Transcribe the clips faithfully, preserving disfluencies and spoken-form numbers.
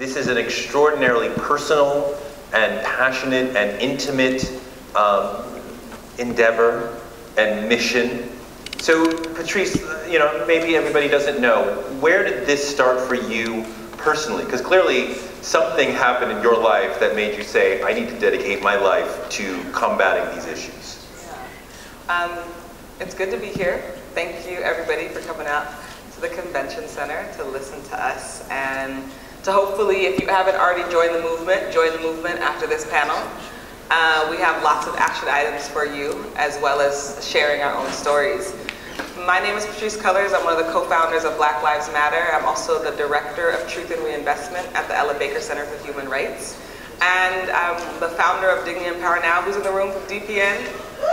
This is an extraordinarily personal and passionate and intimate um, endeavor and mission. So, Patrisse, you know, maybe everybody doesn't know, where did this start for you personally? Because clearly something happened in your life that made you say, I need to dedicate my life to combating these issues. Yeah. Um, it's good to be here. Thank you, everybody, for coming out to the convention center to listen to us and to hopefully, if you haven't already joined the movement, join the movement after this panel. Uh, we have lots of action items for you, as well as sharing our own stories. My name is Patrisse Cullors. I'm one of the co-founders of Black Lives Matter. I'm also the Director of Truth and Reinvestment at the Ella Baker Center for Human Rights. And I'm the founder of Dignity and Power Now. Who's in the room from D P N?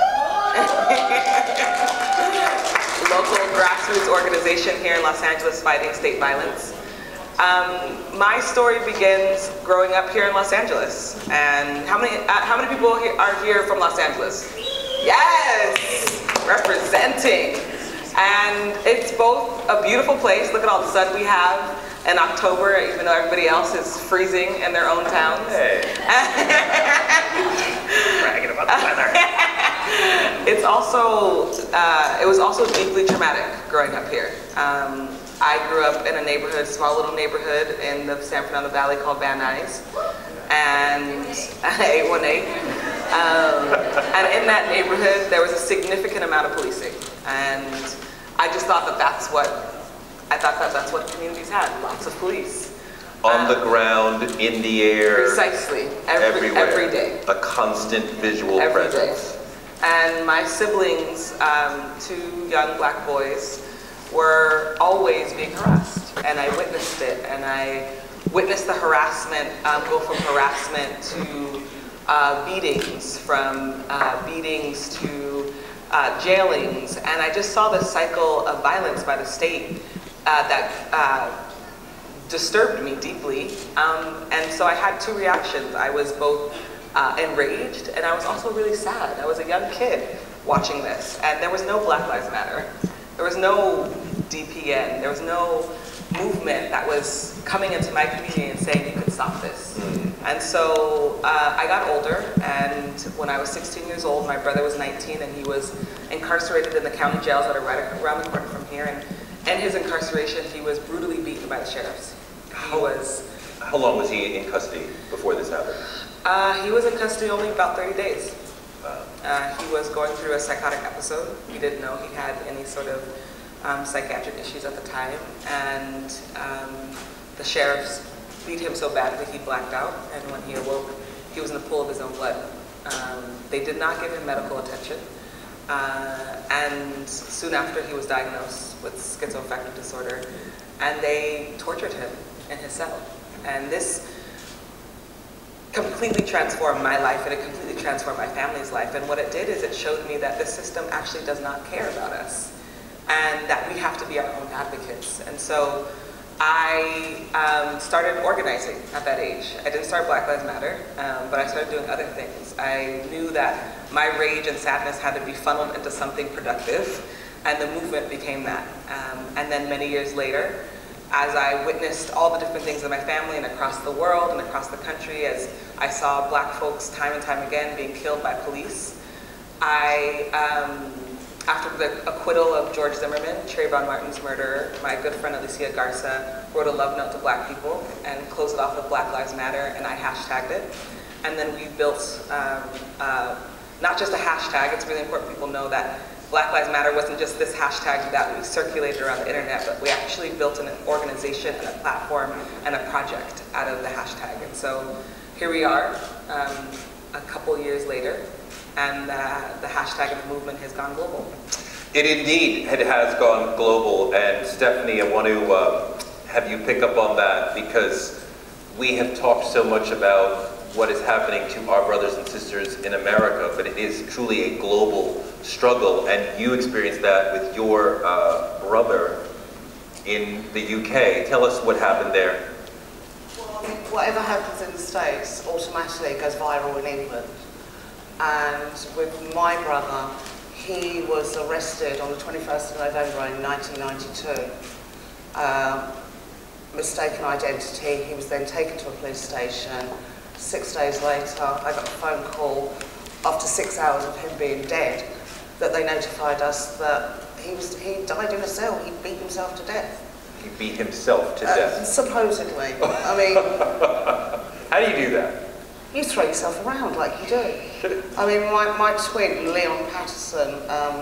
Local grassroots organization here in Los Angeles fighting state violence. Um, my story begins growing up here in Los Angeles. And how many, uh, how many people here are here from Los Angeles? Yes! Representing. And it's both a beautiful place. Look at all the sun we have in October, even though everybody else is freezing in their own towns. Hey. Bragging about the weather. It's also, uh, it was also deeply traumatic growing up here. Um, I grew up in a neighborhood, small little neighborhood in the San Fernando Valley called Van Nuys, and eight one eight. Um, and in that neighborhood, there was a significant amount of policing, and I just thought that that's what I thought that that's what communities had, lots of police. On um, the ground, in the air. Precisely, every, everywhere. every day. A constant visual every presence. Day. And my siblings, um, two young black boys, were always being harassed, and I witnessed it, and I witnessed the harassment um, go from harassment to uh, beatings, from uh, beatings to uh, jailings, and I just saw this cycle of violence by the state uh, that uh, disturbed me deeply, um, and so I had two reactions. I was both uh, enraged, and I was also really sad. I was a young kid watching this, and there was no Black Lives Matter. There was no D P N, there was no movement that was coming into my community and saying you could stop this. Mm-hmm. And so uh, I got older, and when I was sixteen years old, my brother was nineteen, and he was incarcerated in the county jails that are right around the corner from here. And in his incarceration, he was brutally beaten by the sheriffs. He was. How long was he in custody before this happened? Uh, he was in custody only about thirty days. Uh, he was going through a psychotic episode. We didn't know he had any sort of um, psychiatric issues at the time, and um, the sheriffs beat him so badly he blacked out, and when he awoke, he was in a pool of his own blood. Um, they did not give him medical attention, uh, and soon after he was diagnosed with schizoaffective disorder, and they tortured him in his cell. And this completely transformed my life, and it completely transformed my family's life. And what it did is it showed me that the system actually does not care about us, and that we have to be our own advocates. And so I um, started organizing at that age. I didn't start Black Lives Matter, um, but I started doing other things. I knew that my rage and sadness had to be funneled into something productive, and the movement became that. Um, and then many years later, as I witnessed all the different things in my family and across the world and across the country, as I saw black folks time and time again being killed by police, I, um, after the acquittal of George Zimmerman, Trayvon Martin's murderer, my good friend Alicia Garza wrote a love note to black people and closed it off with Black Lives Matter, and I hashtagged it. And then we built um, uh, not just a hashtag. It's really important people know that Black Lives Matter wasn't just this hashtag that we circulated around the internet, but we actually built an organization and a platform and a project out of the hashtag. And so here we are, um, a couple years later, and uh, the hashtag and the movement has gone global. It indeed it has gone global, and Stephanie, I want to uh, have you pick up on that, because we have talked so much about what is happening to our brothers and sisters in America, but it is truly a global struggle, and you experienced that with your uh, brother in the U K. Tell us what happened there. Well, whatever happens in the States automatically goes viral in England. And with my brother, he was arrested on the twenty-first of November in nineteen ninety-two. Um, mistaken identity. He was then taken to a police station. Six days later, I got a phone call after six hours of him being dead that they notified us that he was he died in a cell. He beat himself to death. He beat himself to uh, death? Supposedly. I mean... How do you do that? You throw yourself around like you do. I mean, my, my twin, Leon Patterson, um,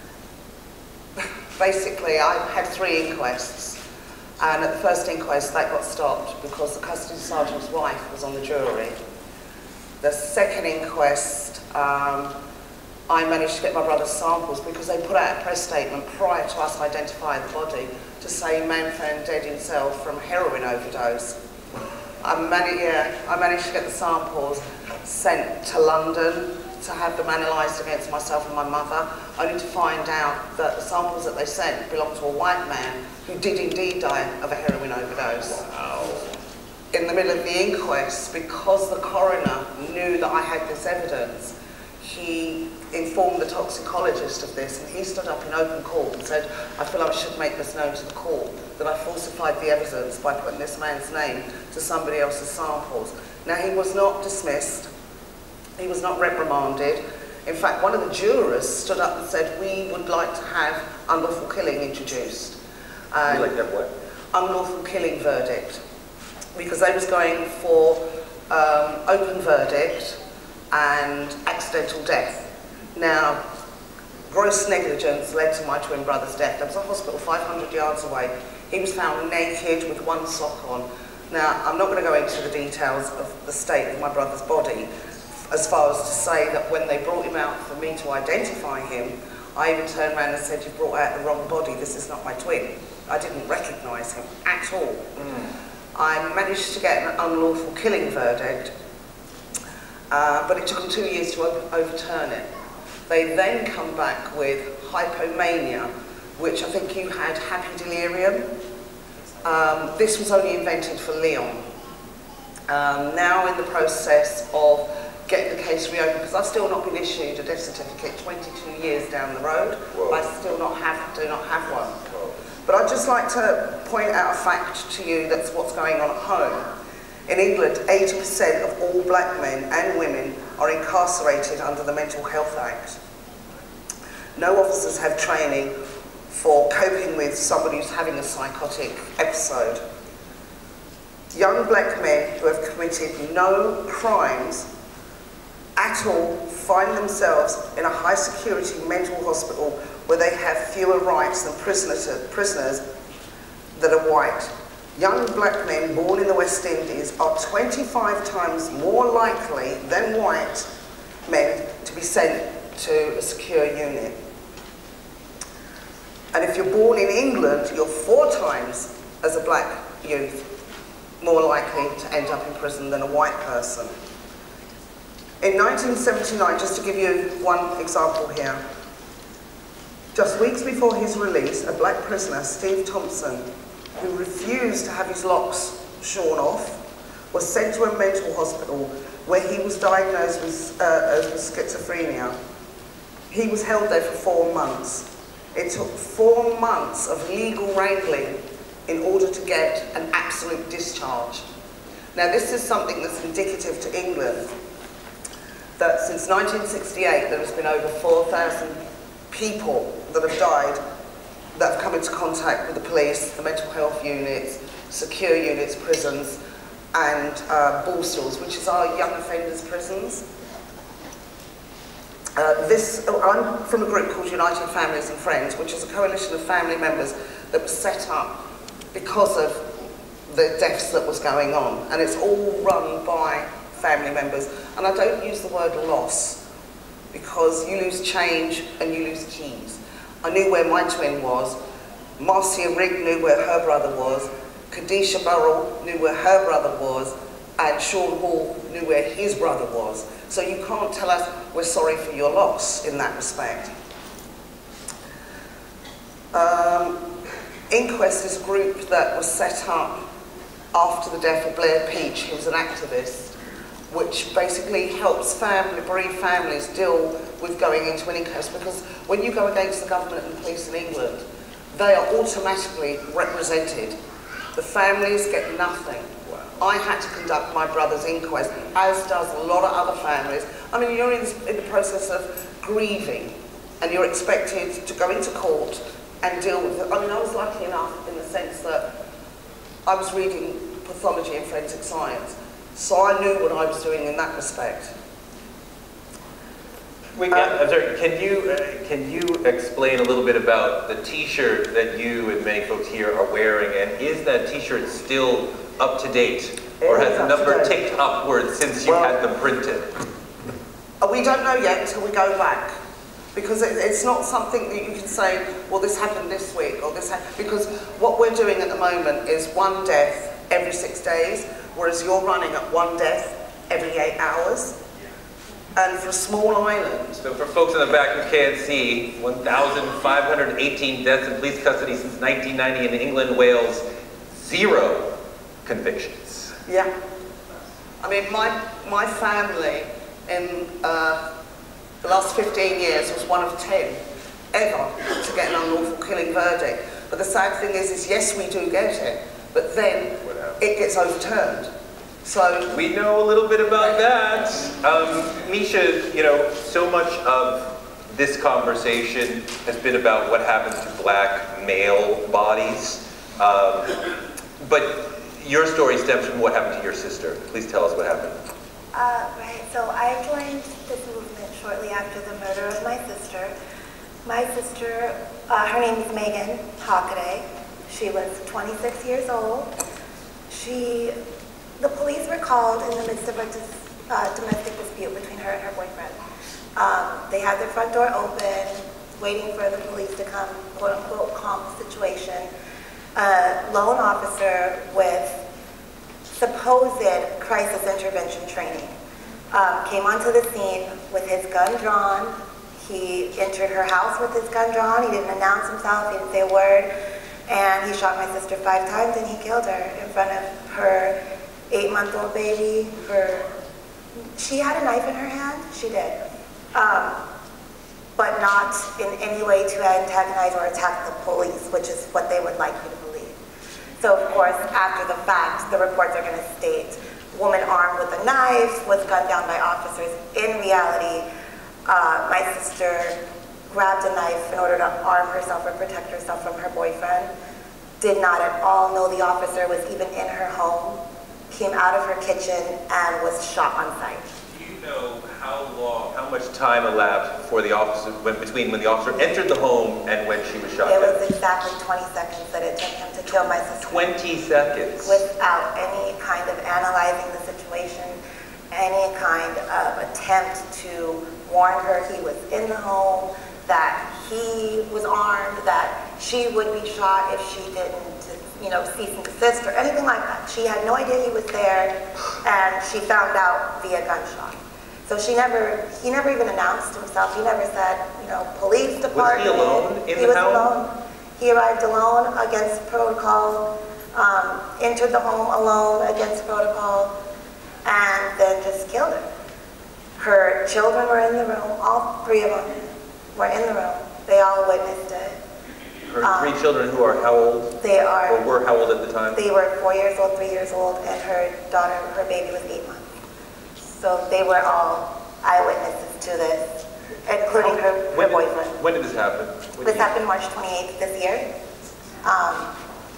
basically I had three inquests. And at the first inquest, that got stopped because the custody sergeant's wife was on the jury. The second inquest, um, I managed to get my brother's samples because they put out a press statement prior to us identifying the body to say man found dead in cell from heroin overdose. I, mani yeah, I managed to get the samples sent to London to have them analysed against myself and my mother, only to find out that the samples that they sent belonged to a white man who did indeed die of a heroin overdose. Wow. In the middle of the inquest, because the coroner knew that I had this evidence, he informed the toxicologist of this, and he stood up in open court and said, I feel I should make this known to the court, that I falsified the evidence by putting this man's name to somebody else's samples. Now, he was not dismissed. He was not reprimanded. In fact, one of the jurors stood up and said, we would like to have unlawful killing introduced. Um, you like that what? Unlawful killing verdict. Because they was going for um, open verdict and accidental death. Now, gross negligence led to my twin brother's death. There was a hospital five hundred yards away. He was found naked with one sock on. Now, I'm not going to go into the details of the state of my brother's body, as far as to say that when they brought him out for me to identify him, I even turned around and said, you brought out the wrong body, this is not my twin. I didn't recognise him at all. Mm. I managed to get an unlawful killing verdict, uh, but it took them two years to overturn it. They then come back with hypomania, which I think you had happy delirium. Um, this was only invented for Leon. Um, now in the process of getting the case reopened, because I've still not been issued a death certificate twenty-two years down the road. Whoa. I still not have, do not have one. Whoa. But I'd just like to point out a fact to you that's what's going on at home. In England, eighty percent of all black men and women are incarcerated under the Mental Health Act. No officers have training for coping with somebody who's having a psychotic episode. Young black men who have committed no crimes at all find themselves in a high security mental hospital where they have fewer rights than prisoners, prisoners that are white. Young black men born in the West Indies are twenty-five times more likely than white men to be sent to a secure unit. And if you're born in England, you're four times, as a black youth, more likely to end up in prison than a white person. In nineteen seventy-nine, just to give you one example here, just weeks before his release, a black prisoner, Steve Thompson, who refused to have his locks shorn off, was sent to a mental hospital where he was diagnosed with, uh, with schizophrenia. He was held there for four months. It took four months of legal wrangling in order to get an absolute discharge. Now, this is something that's indicative to England, that since nineteen sixty-eight there has been over four thousand people that have died that have come into contact with the police, the mental health units, secure units, prisons, and uh, Borstalls, which is our young offenders prisons. Uh, this, I'm from a group called United Families and Friends, which is a coalition of family members that was set up because of the deaths that was going on, and it's all run by family members. And I don't use the word loss, because you lose change and you lose keys. I knew where my twin was, Marcia Rigg knew where her brother was, Kadisha Burrell knew where her brother was, and Sean Hall knew where his brother was. So you can't tell us we're sorry for your loss in that respect. Um, Inquest is a group that was set up after the death of Blair Peach, who was an activist, which basically helps family, bereaved families deal with going into an inquest, because when you go against the government and the police in England, they are automatically represented The families get nothing. I had to conduct my brother's inquest, as does a lot of other families. I mean, you're in, in the process of grieving, and you're expected to go into court and deal with it. I mean, I was lucky enough in the sense that I was reading pathology and forensic science, so I knew what I was doing in that respect. Wait, um, I'm sorry, can you, uh, can you explain a little bit about the t-shirt that you and many folks here are wearing, and is that t-shirt still up to date? Or has the number ticked upwards since you well, had them printed? We don't know yet until we go back. Because it, it's not something that you can say, well, this happened this week, or this happened, because what we're doing at the moment is one death every six days, whereas you're running at one death every eight hours. And for a small island. So for folks in the back who can't see, one thousand five hundred eighteen deaths in police custody since nineteen ninety in England, Wales, zero convictions. Yeah. I mean, my, my family in uh, the last fifteen years was one of ten ever to get an unlawful killing verdict. But the sad thing is, is yes, we do get it, but then it gets overturned. So we know a little bit about that. Um, Misha, you know, so much of this conversation has been about what happens to black male bodies. Um, but your story stems from what happened to your sister. Please tell us what happened. Uh, right, so I joined this movement shortly after the murder of my sister. My sister, uh, her name is Megan Hockaday. She was twenty-six years old. She, the police were called in the midst of a dis, uh, domestic dispute between her and her boyfriend. Um, they had their front door open, waiting for the police to come, quote unquote, calm the situation. A lone officer with supposed crisis intervention training um, came onto the scene with his gun drawn. He entered her house with his gun drawn. He didn't announce himself, he didn't say a word, and he shot my sister five times and he killed her in front of her eight-month-old baby. Her, she had a knife in her hand, she did, um, but not in any way to antagonize or attack the police, which is what they would like you to believe. So of course, after the fact, the reports are going to state, woman armed with a knife was gunned down by officers. In reality, uh, my sister grabbed a knife in order to arm herself or protect herself from her boyfriend. Did not at all know the officer was even in her home. Came out of her kitchen and was shot on sight. Do you know how long, how much time elapsed before the officer, when, between when the officer entered the home and when she was shot? It was exactly twenty seconds that it took him to kill my sister. twenty seconds? Without any kind of analyzing the situation, any kind of attempt to warn her he was in the home, that he was armed, that she would be shot if she didn't, you know, cease and desist or anything like that. She had no idea he was there, and she found out via gunshot. So she never, he never even announced himself. He never said, you know, police department. Was he alone in he the was house? alone. He arrived alone against protocol, um, entered the home alone against protocol, and then just killed her. Her children were in the room, all three of them were in the room. They all witnessed it. Her um, three children who are how old? They are. Or were how old at the time? They were four years old, three years old, and her daughter, her baby was eight months. So they were all eyewitnesses to this, including her, her when boyfriend. Did, when did this happen? When this you... happened March twenty-eighth this year. Um,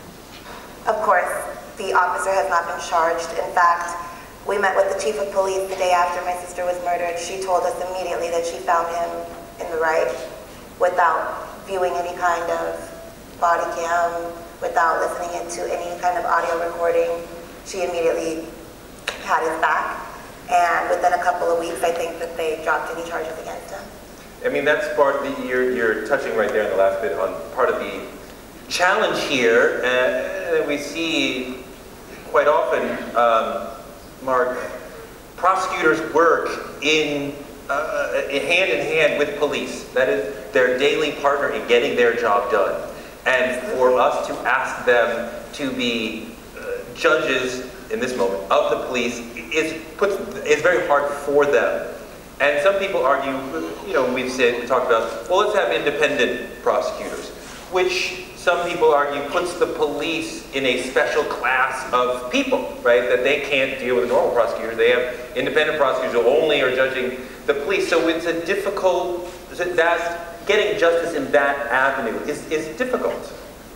of course, the officer has not been charged. In fact, we met with the chief of police the day after my sister was murdered. She told us immediately that she found him in the right without viewing any kind of body cam, without listening into any kind of audio recording. She immediately had his back. And within a couple of weeks, I think that they dropped any charges against him. I mean, that's part, the, you're, you're touching right there in the last bit on part of the challenge here. And we see quite often, um, Mark, prosecutors work in, uh, hand in hand with police. That is their daily partner in getting their job done. And for us to ask them to be uh, judges in this moment of the police is puts is very hard for them. And some people argue, you know, we've said we talked about, well, let's have independent prosecutors, which some people argue, puts the police in a special class of people, right? That they can't deal with a normal prosecutor. They have independent prosecutors who only are judging the police. So it's a difficult, that's, getting justice in that avenue is, is difficult.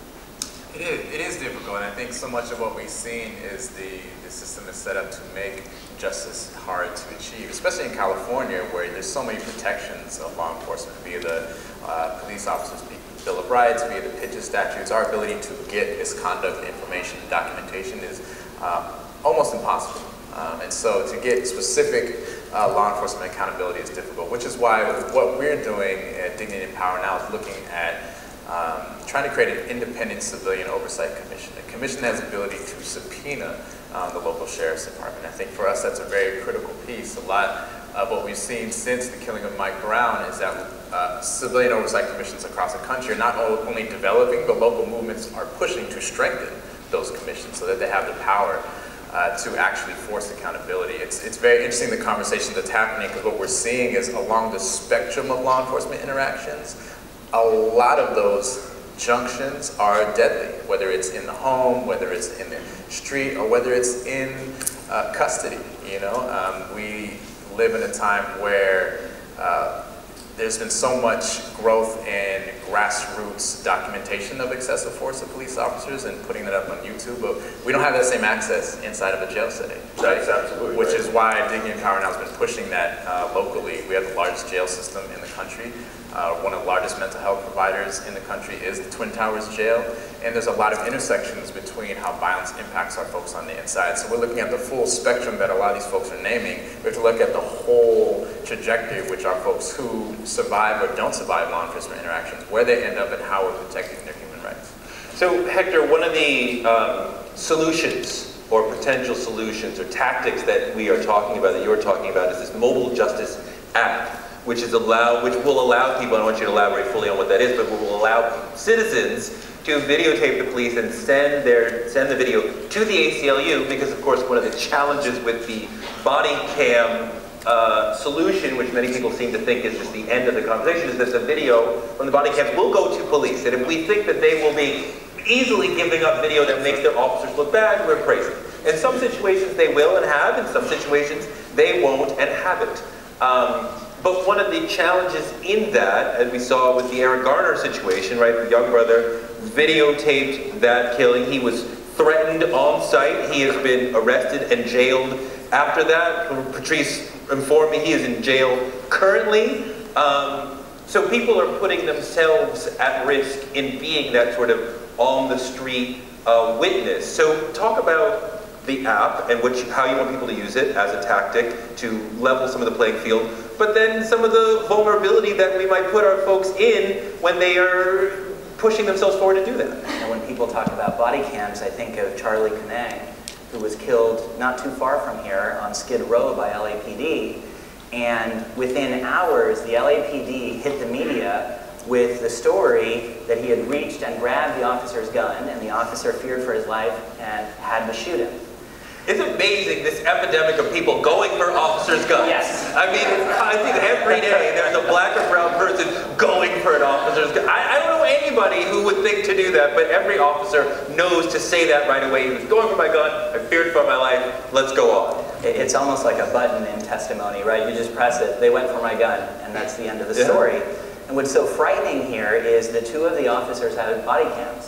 It is, it is difficult, and I think so much of what we've seen is the, the system is set up to make justice hard to achieve, especially in California, where there's so many protections of law enforcement, via the uh, police officers' Bill of Rights, via the Pitches statutes. Our ability to get misconduct information and documentation is uh, almost impossible. Um, and so to get specific uh, law enforcement accountability is difficult, which is why what we're doing at Dignity and Power now is looking at um, trying to create an independent civilian oversight commission, a commission that has the ability to subpoena um, the local sheriff's department. I think for us that's a very critical piece. A lot of what we've seen since the killing of Mike Brown is that uh, civilian oversight commissions across the country are not only developing, but local movements are pushing to strengthen those commissions so that they have the power Uh, to actually force accountability. It's, it's very interesting, the conversation that's happening, because what we're seeing is along the spectrum of law enforcement interactions, a lot of those junctions are deadly, whether it's in the home, whether it's in the street, or whether it's in uh, custody. You know, um, we live in a time where uh, there's been so much growth in grassroots documentation of excessive force of police officers and putting that up on YouTube, but we don't have that same access inside of a jail setting. Right? That's absolutely Which right. is why Dignity and Power now has been pushing that uh, locally. We have the largest jail system in the country. Uh, one of the largest mental health providers in the country is the Twin Towers Jail, and there's a lot of intersections between how violence impacts our folks on the inside. So we're looking at the full spectrum that a lot of these folks are naming. We have to look at the whole trajectory of which our folks who survive or don't survive law enforcement interactions, where they end up and how we're protecting their human rights. So Hector, one of the um, solutions or potential solutions or tactics that we are talking about, that you're talking about, is this mobile justice app, which is allow, which will allow people, I don't want you to elaborate fully on what that is, but will allow citizens to videotape the police and send their send the video to the A C L U, because of course one of the challenges with the body cam uh, solution, which many people seem to think is just the end of the conversation, is that the video from the body cams will go to police. And if we think that they will be easily giving up video that makes their officers look bad, we're crazy. In some situations they will and have, in some situations they won't and haven't. Um, But one of the challenges in that, as we saw with the Aaron Garner situation, right, the young brother videotaped that killing. He was threatened on site. He has been arrested and jailed after that. Patrisse informed me he is in jail currently. Um, so people are putting themselves at risk in being that sort of on-the-street uh, witness. So talk about the app and which, how you want people to use it as a tactic to level some of the playing field, but then some of the vulnerability that we might put our folks in when they are pushing themselves forward to do that. And when people talk about body cams, I think of Charlie Canang, who was killed not too far from here on Skid Row by L A P D, and within hours the L A P D hit the media with the story that he had reached and grabbed the officer's gun, and the officer feared for his life and had to shoot him. It's amazing, this epidemic of people going for officers' guns. Yes. I mean, I think every day there's a black or brown person going for an officer's gun. I, I don't know anybody who would think to do that, but every officer knows to say that right away. He was going for my gun, I feared for my life, let's go on. It's almost like a button in testimony, right? You just press it, they went for my gun, and that's the end of the Yeah. story. And what's so frightening here is the two of the officers had body cams.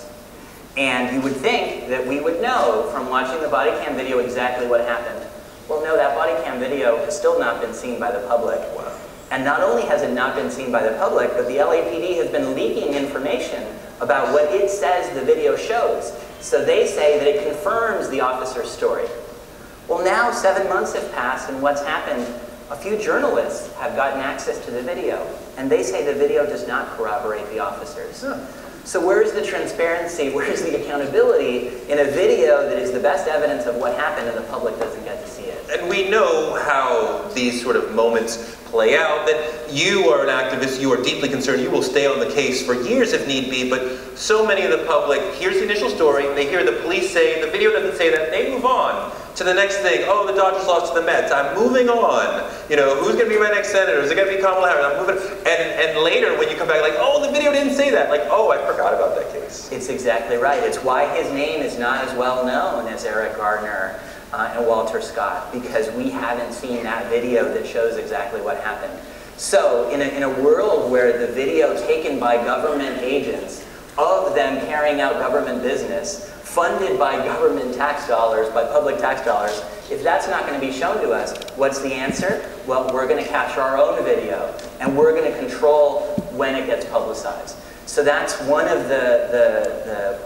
And you would think that we would know from watching the body cam video exactly what happened. Well, no, that body cam video has still not been seen by the public. Wow. And not only has it not been seen by the public, but the L A P D has been leaking information about what it says the video shows. So they say that it confirms the officer's story. Well, now seven months have passed, and what's happened? A few journalists have gotten access to the video, and they say the video does not corroborate the officers. Huh. So where's the transparency, where's the accountability in a video that is the best evidence of what happened and the public doesn't get to see it? And we know how these sort of moments play out, that you are an activist, you are deeply concerned, you will stay on the case for years if need be, but so many of the public hears the initial story, they hear the police say, the video doesn't say that, they move on to the next thing. Oh, the Dodgers lost to the Mets. I'm moving on. You know, who's going to be my next senator? Is it going to be Kamala Harris? I'm moving. And and later when you come back, like, oh, the video didn't say that. Like, oh, I forgot about that case. It's exactly right. It's why his name is not as well known as Eric Gardner uh, and Walter Scott, because we haven't seen that video that shows exactly what happened. So in a, in a world where the video taken by government agents of them carrying out government business, funded by government tax dollars, by public tax dollars, if that's not going to be shown to us, what's the answer? Well, we're going to capture our own video, and we're going to control when it gets publicized. So that's one of the, the, the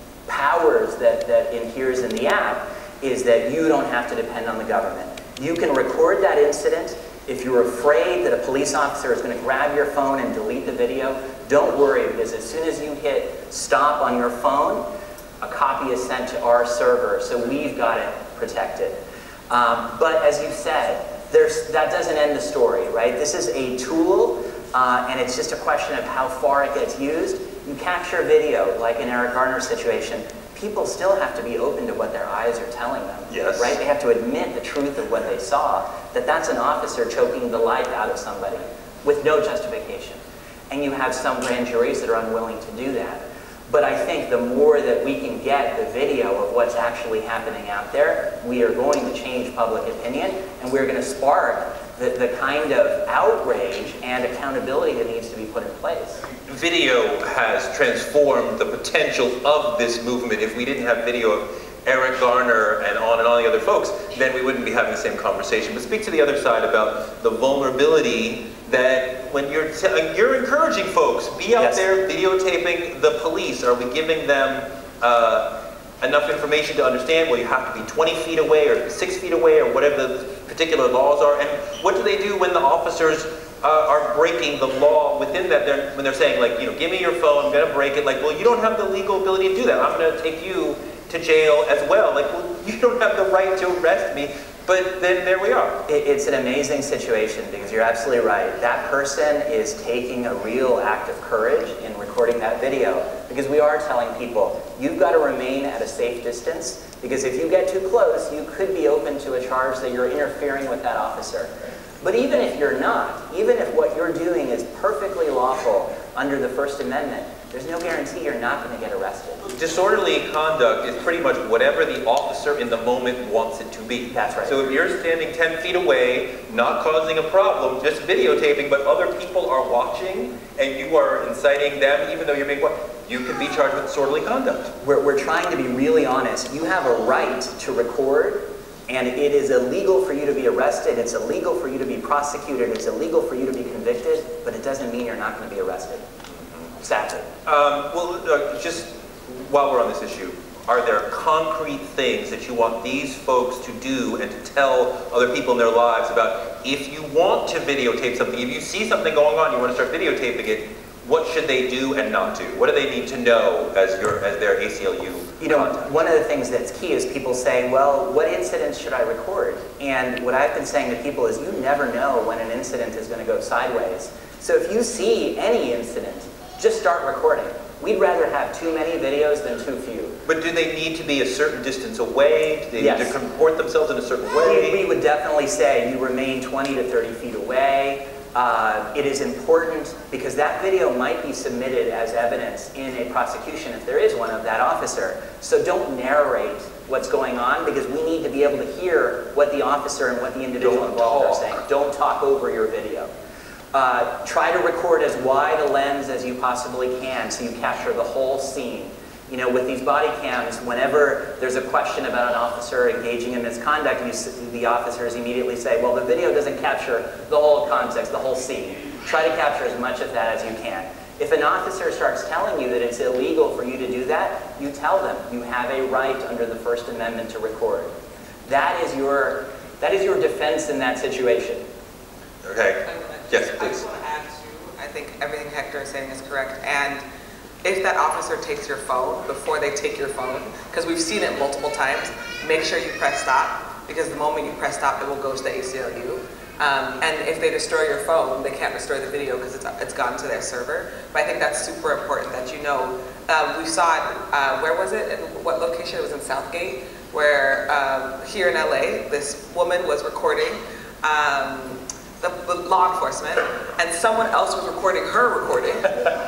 powers that, that inheres in the app, is that you don't have to depend on the government. You can record that incident. If you're afraid that a police officer is going to grab your phone and delete the video, don't worry, because as soon as you hit stop on your phone, a copy is sent to our server, so we've got it protected. Um, but as you said, there's, that doesn't end the story, right? This is a tool, uh, and it's just a question of how far it gets used. You capture video, like in Eric Garner's situation, people still have to be open to what their eyes are telling them, yes. right? They have to admit the truth of what they saw, that that's an officer choking the life out of somebody with no justification. And you have some grand juries that are unwilling to do that. But I think the more that we can get the video of what's actually happening out there, we are going to change public opinion, and we're going to spark the, the kind of outrage and accountability that needs to be put in place. Video has transformed the potential of this movement. If we didn't have video of Eric Garner and on and on the other folks, then we wouldn't be having the same conversation. But speak to the other side about the vulnerability that when you're, you're encouraging folks, be out yes. there videotaping the police. Are we giving them uh, enough information to understand, well, you have to be twenty feet away or six feet away or whatever the particular laws are? And what do they do when the officers uh, are breaking the law within that? They're, when they're saying, like, you know, give me your phone, I'm going to break it. Like, well, you don't have the legal ability to do that. I'm going to take you to jail as well. Like, well, you don't have the right to arrest me. But then there we are. It's an amazing situation, because you're absolutely right. That person is taking a real act of courage in recording that video, because we are telling people, you've got to remain at a safe distance, because if you get too close, you could be open to a charge that you're interfering with that officer. But even if you're not, even if what you're doing is perfectly lawful under the First Amendment, there's no guarantee you're not going to get arrested. Disorderly conduct is pretty much whatever the officer in the moment wants it to be. That's right. So if you're standing ten feet away, not causing a problem, just videotaping, but other people are watching, and you are inciting them, even though you're being what? You could be charged with disorderly conduct. We're, we're trying to be really honest. You have a right to record, and it is illegal for you to be arrested, it's illegal for you to be prosecuted, it's illegal for you to be convicted, but it doesn't mean you're not going to be arrested. Sadly. Um, well, uh, just while we're on this issue, are there concrete things that you want these folks to do and to tell other people in their lives about, if you want to videotape something, if you see something going on, you want to start videotaping it, what should they do and not do? What do they need to know as your as their A C L U You know, contact? one of the things that's key is people say, well, what incidents should I record? And what I've been saying to people is, you never know when an incident is going to go sideways. So if you see any incident, just start recording. We'd rather have too many videos than too few. But do they need to be a certain distance away? Do they Yes. need to comport themselves in a certain way? We, we would definitely say you remain twenty to thirty feet away. Uh, it is important because that video might be submitted as evidence in a prosecution if there is one of that officer. So don't narrate what's going on, because we need to be able to hear what the officer and what the individual Don't involved are talk. saying. Don't talk over your video. Uh, try to record as wide a lens as you possibly can so you capture the whole scene. You know, with these body cams, whenever there's a question about an officer engaging in misconduct, you, the officers immediately say, well, the video doesn't capture the whole context, the whole scene. Try to capture as much of that as you can. If an officer starts telling you that it's illegal for you to do that, you tell them you have a right under the First Amendment to record. That is your, that is your defense in that situation. Okay. Yes, please. I just want to add to, I think everything Hector is saying is correct. And if that officer takes your phone before they take your phone, because we've seen it multiple times, make sure you press stop, because the moment you press stop, it will go to the A C L U. Um, and if they destroy your phone, they can't destroy the video because it's, it's gone to their server. But I think that's super important that you know. Uh, we saw it, uh, where was it? In what location? It was in Southgate. where um, here in L A, this woman was recording um, the, the law enforcement, and someone else was recording her recording.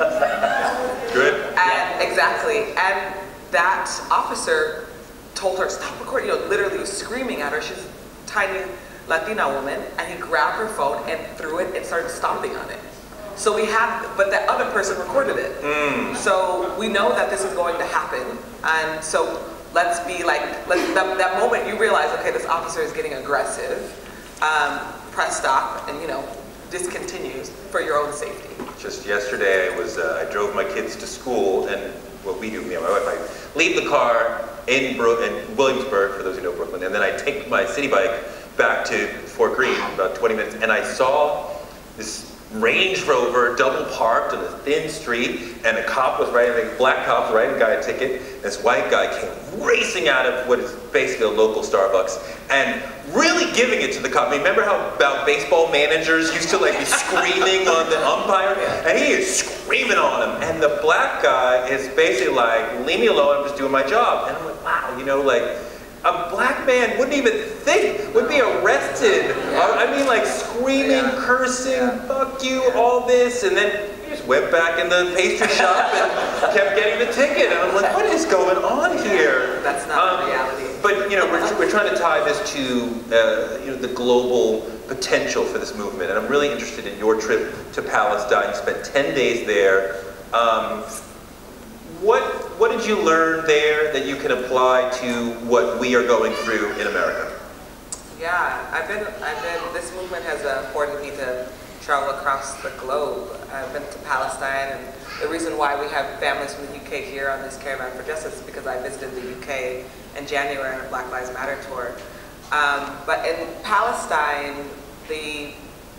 Good. And exactly, and that officer told her, stop recording, you know, literally screaming at her. She's a tiny Latina woman, and he grabbed her phone and threw it and started stomping on it. So we had, but that other person recorded it. Mm. So we know that this is going to happen, and so let's be like, let's, that, that moment you realize, okay, this officer is getting aggressive, um, press stop, and you know, discontinues for your own safety. Just yesterday, I was uh, I drove my kids to school, and what we do, me and my wife, I leave the car in, Bro in Williamsburg, for those who know Brooklyn, and then I take my city bike back to Fort Greene, about twenty minutes, and I saw this Range Rover double parked on a thin street, and a cop was writing, a black cop was writing a guy a ticket. This white guy came racing out of what is basically a local Starbucks and really giving it to the cop. I mean, remember how about baseball managers used to like be screaming on the umpire? And he is screaming on him, and the black guy is basically like, leave me alone, I'm just doing my job. And I'm like, wow, you know, like, a black man wouldn't even think, would be arrested. Yeah. I mean, like screaming, yeah. cursing, yeah. fuck you, yeah. all this, and then he just went back in the pastry shop and kept getting the ticket. And I'm like, what is going on here? That's not um, reality. But you know, we're, we're trying to tie this to uh, you know, the global potential for this movement, and I'm really interested in your trip to Palestine. You spent ten days there. Um, What, what did you learn there that you can apply to what we are going through in America? Yeah, I've been, I've been, this movement has afforded me to travel across the globe. I've been to Palestine, and the reason why we have families from the U K here on this Caravan for Justice is because I visited the U K in January on a Black Lives Matter tour. Um, but in Palestine, the,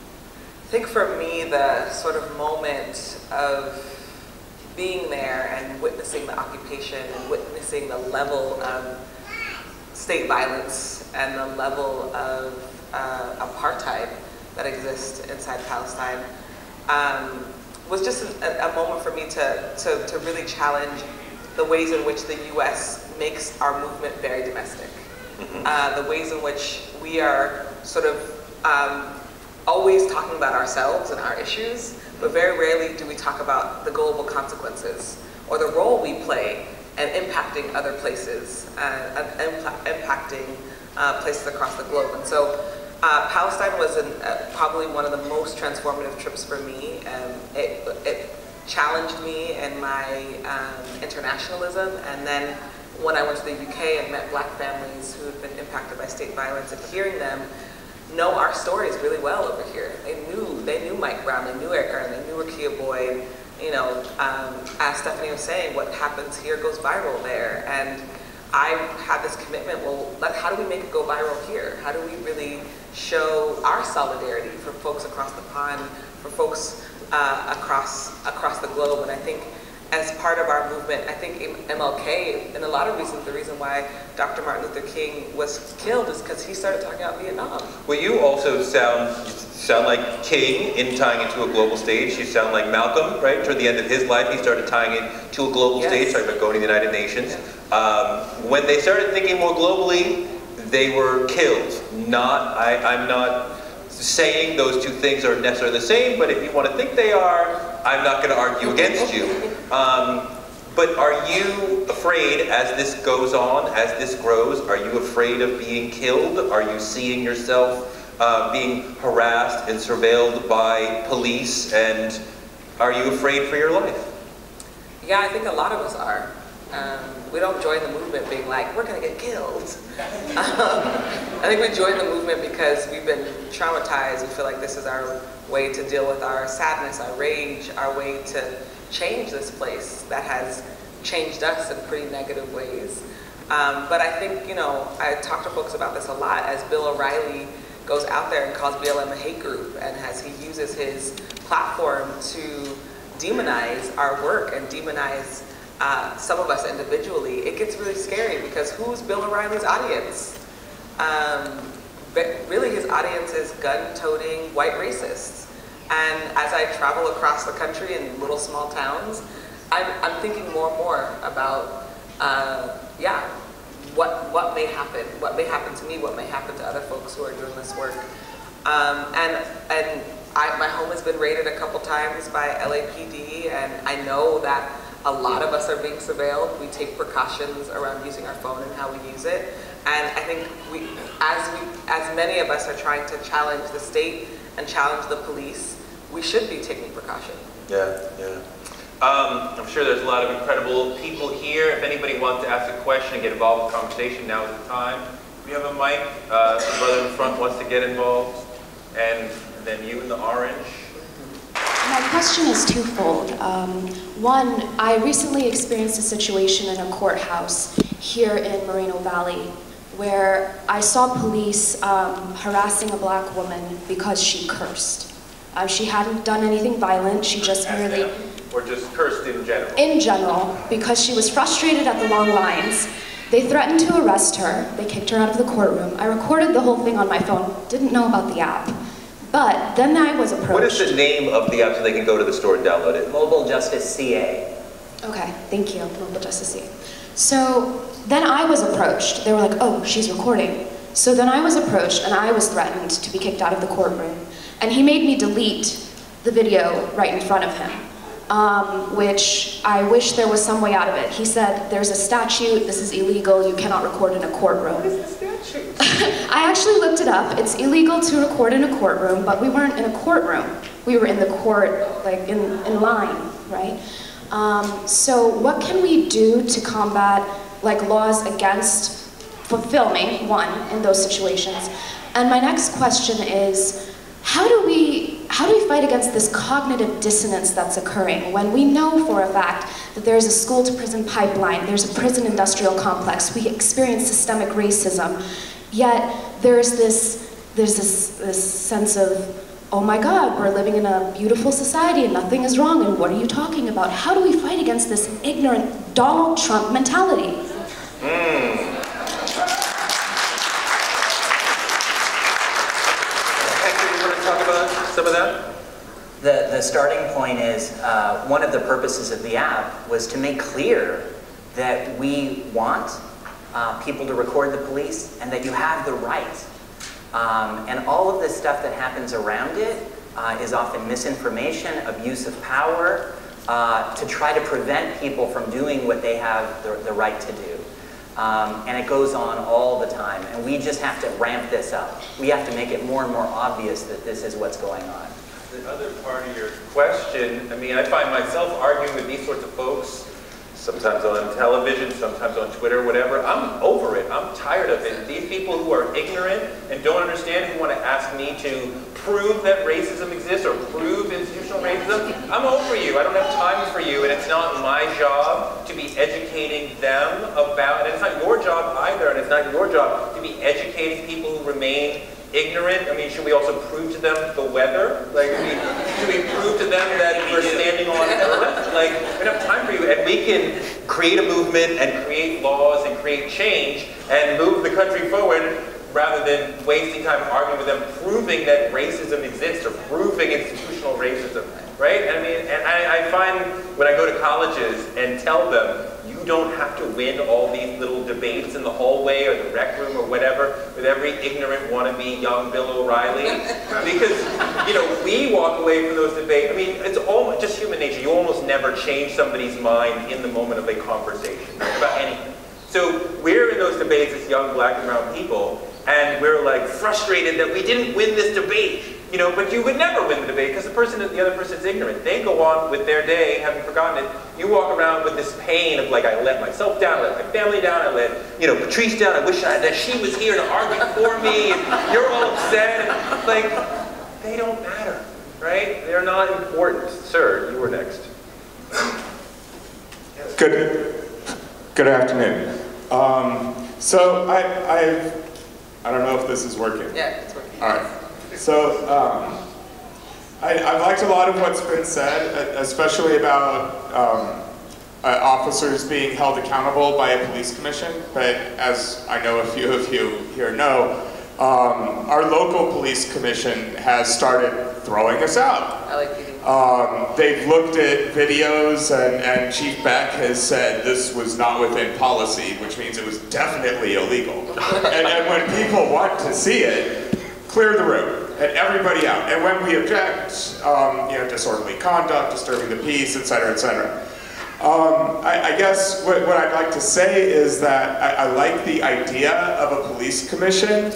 I think for me, the sort of moment of being there and witnessing the occupation and witnessing the level of state violence and the level of uh, apartheid that exists inside Palestine um, was just a, a moment for me to, to, to really challenge the ways in which the U S makes our movement very domestic. Mm-hmm. uh, the ways in which we are sort of um, always talking about ourselves and our issues, but very rarely do we talk about the global consequences or the role we play in impacting other places uh, and impacting uh, places across the globe. And so uh, Palestine was an, uh, probably one of the most transformative trips for me. Um, it, it challenged me in my um, internationalism, and then when I went to the U K and met black families who had been impacted by state violence, and hearing them know our stories really well over here. They knew, they knew Mike Brown, they knew Eric Garner, they knew Rakia Boyd. You know, um, as Stephanie was saying, what happens here goes viral there. And I had this commitment, well, let, how do we make it go viral here? How do we really show our solidarity for folks across the pond, for folks uh, across, across the globe? And I think as part of our movement, I think M L K, and a lot of reasons, the reason why Doctor Martin Luther King was killed is because he started talking about Vietnam. Well, you also sound you sound like King in tying it to a global stage. You sound like Malcolm, right? Toward the end of his life, he started tying it to a global yes. stage, talking about going to the United Nations. Yes. Um, when they started thinking more globally, they were killed. Not, I, I'm not saying those two things are necessarily the same, but if you want to think they are, I'm not going to argue against you. Um, but are you afraid, as this goes on, as this grows, are you afraid of being killed? Are you seeing yourself uh, being harassed and surveilled by police? And are you afraid for your life? Yeah, I think a lot of us are. Um, we don't join the movement being like, we're going to get killed. Um, I think we join the movement because we've been traumatized. We feel like this is our way to deal with our sadness, our rage, our way to change this place that has changed us in pretty negative ways. Um, but I think, you know, I talk to folks about this a lot as Bill O'Reilly goes out there and calls B L M a hate group, and as he uses his platform to demonize our work and demonize Uh, some of us individually, it gets really scary because who's Bill O'Reilly's audience? Um, but really his audience is gun-toting white racists. And as I travel across the country in little small towns, I'm, I'm thinking more and more about, uh, yeah, what what may happen, what may happen to me, what may happen to other folks who are doing this work. Um, and and I, my home has been raided a couple times by L A P D, and I know that a lot of us are being surveilled. We take precautions around using our phone and how we use it. And I think we, as we, as many of us are trying to challenge the state and challenge the police, we should be taking precaution. Yeah, yeah. Um, I'm sure there's a lot of incredible people here. If anybody wants to ask a question and get involved in the conversation, now is the time. We have a mic. Uh, the brother in the front wants to get involved. And then you in the orange. My question is twofold. Um, one, I recently experienced a situation in a courthouse here in Moreno Valley where I saw police um, harassing a black woman because she cursed. Uh, she hadn't done anything violent, she just merely... Or just cursed in general? In general, because she was frustrated at the long lines. They threatened to arrest her, they kicked her out of the courtroom. I recorded the whole thing on my phone, didn't know about the app. But then I was approached. What is the name of the app so they can go to the store and download it? Mobile Justice C A. Okay, thank you, Mobile Justice C A. So then I was approached. They were like, oh, she's recording. So then I was approached and I was threatened to be kicked out of the courtroom. And he made me delete the video right in front of him, um, which I wish there was some way out of it. He said, there's a statute, this is illegal, you cannot record in a courtroom. What is the statute? I actually looked it up. It's illegal to record in a courtroom, but we weren't in a courtroom. We were in the court, like in, in line, right? Um, so what can we do to combat like laws against filming, one, in those situations? And my next question is, how do we, how do we fight against this cognitive dissonance that's occurring when we know for a fact that there's a school to prison pipeline, there's a prison industrial complex, we experience systemic racism, yet there's this, there's this, this sense of, oh my God, we're living in a beautiful society and nothing is wrong, and what are you talking about? How do we fight against this ignorant Donald Trump mentality? Mm. Hector, you want to talk about some of that? The, the starting point is, uh, one of the purposes of the app was to make clear that we want uh, people to record the police and that you have the right. Um, and all of the stuff that happens around it uh, is often misinformation, abuse of power, uh, to try to prevent people from doing what they have the, the right to do. Um, and it goes on all the time. And we just have to ramp this up. We have to make it more and more obvious that this is what's going on. The other part of your question, I mean, I find myself arguing with these sorts of folks, sometimes on television, sometimes on Twitter, whatever. I'm over it. I'm tired of it. These people who are ignorant and don't understand, who want to ask me to prove that racism exists or prove institutional racism, I'm over you. I don't have time for you, and it's not my job to be educating them about, and it's not your job either, and it's not your job to be educating people who remain ignorant. I mean, should we also prove to them the weather? Like, we, should we prove to them that we're standing on Earth? Like, we don't have time for you. And we can create a movement and create laws and create change and move the country forward rather than wasting time arguing with them, proving that racism exists or proving institutional racism, right? I mean, and I, I find when I go to colleges and tell them, you don't have to win all these little debates in the hallway or the rec room or whatever with every ignorant wannabe young Bill O'Reilly. Because, you know, we walk away from those debates. I mean, it's almost just human nature. You almost never change somebody's mind in the moment of a conversation about anything. So we're in those debates as young black and brown people, and we're like frustrated that we didn't win this debate. You know, but you would never win the debate because the person, the other person is ignorant. They go on with their day, having forgotten it. You walk around with this pain of like, I let myself down, I let my family down, I let, you know, Patrisse down. I wish I, that she was here to argue for me, and you're all upset. And, like, they don't matter, right? They're not important. Sir, you were next. Good. Good afternoon. Um, so I, I, I don't know if this is working. Yeah, it's working. All right. So, um, I, I've liked a lot of what's been said, especially about um, uh, officers being held accountable by a police commission, but as I know a few of you here know, um, our local police commission has started throwing us out. L A P D. Um, they've looked at videos, and, and Chief Beck has said this was not within policy, which means it was definitely illegal. and, and when people want to see it, clear the room, and everybody out. And when we object, um, you know, disorderly conduct, disturbing the peace, et cetera, et cetera. Um, I, I guess what, what I'd like to say is that I, I like the idea of a police commission,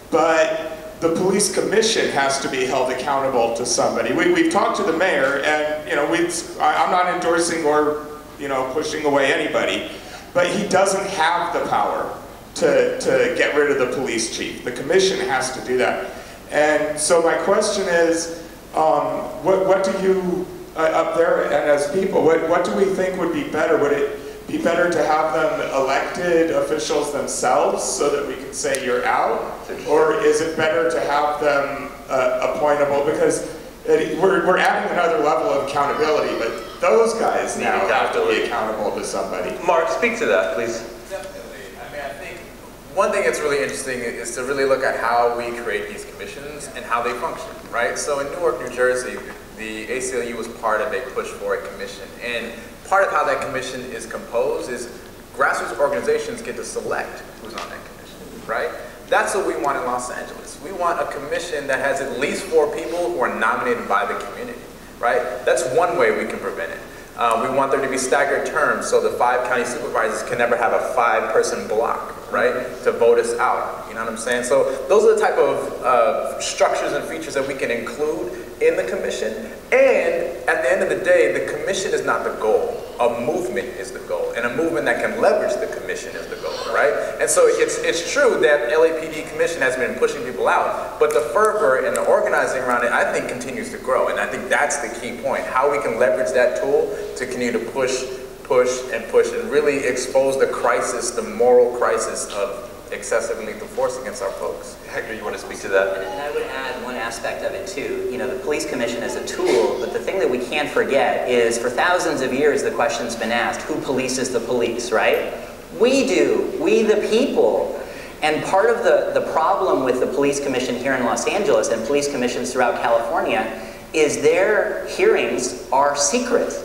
but the police commission has to be held accountable to somebody. We, we've talked to the mayor, and you know, we've, I, I'm not endorsing or you know pushing away anybody, but he doesn't have the power to, to get rid of the police chief. The commission has to do that. And so my question is, um, what, what do you, uh, up there and as people, what, what do we think would be better? Would it be better to have them elected officials themselves so that we can say you're out? Or is it better to have them uh, appointable? Because it, we're, we're adding another level of accountability, but those guys now have to be accountable to somebody. Mark, speak to that, please. Definitely. I mean, I think one thing that's really interesting is to really look at how we create these commissions and how they function, right? So in Newark, New Jersey, the A C L U was part of a push for a commission. And part of how that commission is composed is grassroots organizations get to select who's on that commission, right? That's what we want in Los Angeles. We want a commission that has at least four people who are nominated by the community, right? That's one way we can prevent it. Uh, we want there to be staggered terms so the five county supervisors can never have a five-person block, right, to vote us out. You know what I'm saying? So those are the type of uh, structures and features that we can include in the commission. And at the end of the day, the commission is not the goal. A movement is the goal. And a movement that can leverage the commission is the goal, right? And so it's, it's true that L A P D commission has been pushing people out, but the fervor and the organizing around it, I think, continues to grow. And I think that's the key point, how we can leverage that tool to continue to push, push, and push, and really expose the crisis, the moral crisis of excessive and lethal force against our folks. Hector, you want to speak to that? And I would add one aspect of it too. You know, the police commission is a tool, but the thing that we can't forget is for thousands of years the question's been asked, who polices the police, right? We do, we the people. And part of the, the problem with the police commission here in Los Angeles and police commissions throughout California is their hearings are secret.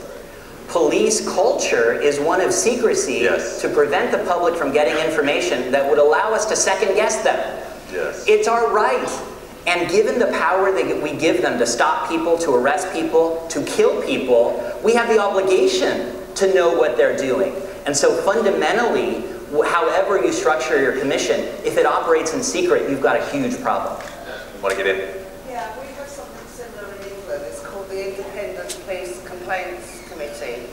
Police culture is one of secrecy, yes, to prevent the public from getting information that would allow us to second guess them. Yes. It's our right. And given the power that we give them to stop people, to arrest people, to kill people, we have the obligation to know what they're doing. And so fundamentally, however you structure your commission, if it operates in secret, you've got a huge problem. Want to get in? Yeah, we have something similar in England. It's called the Independent Police Complaints Committee.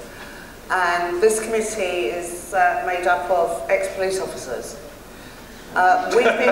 And this committee is uh, made up of ex-police officers. Uh, we've been,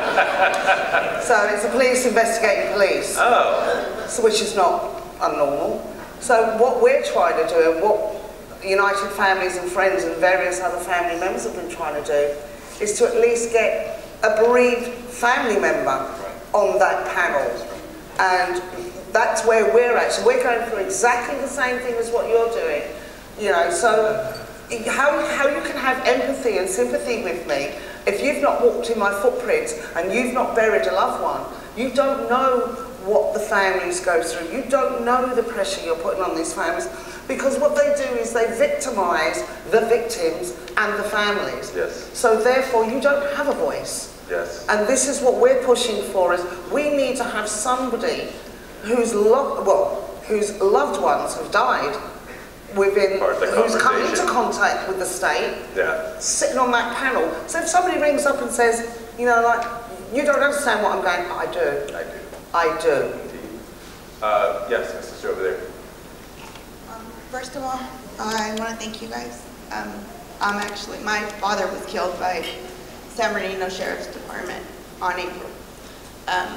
so it's the police investigating police, oh. so, which is not unnormal. So what we're trying to do, and what United Families and Friends and various other family members have been trying to do, is to at least get a bereaved family member on that panel. And that's where we're at. So we're going through exactly the same thing as what you're doing. You know, so how, how you can have empathy and sympathy with me if you've not walked in my footprints and you've not buried a loved one, you don't know what the families go through. You don't know the pressure you're putting on these families, because what they do is they victimize the victims and the families. Yes. So therefore you don't have a voice. Yes. And this is what we're pushing for, is we need to have somebody whose, lo well, whose loved ones have died within, who's come into contact with the state, yeah, sitting on that panel. So if somebody rings up and says, you know, like, you don't understand what I'm going, I do. I do. I do. Indeed. Uh, yes, my sister over there. Um, first of all, I want to thank you guys. Um, I'm actually, my father was killed by San Bernardino Sheriff's Department on April. Um,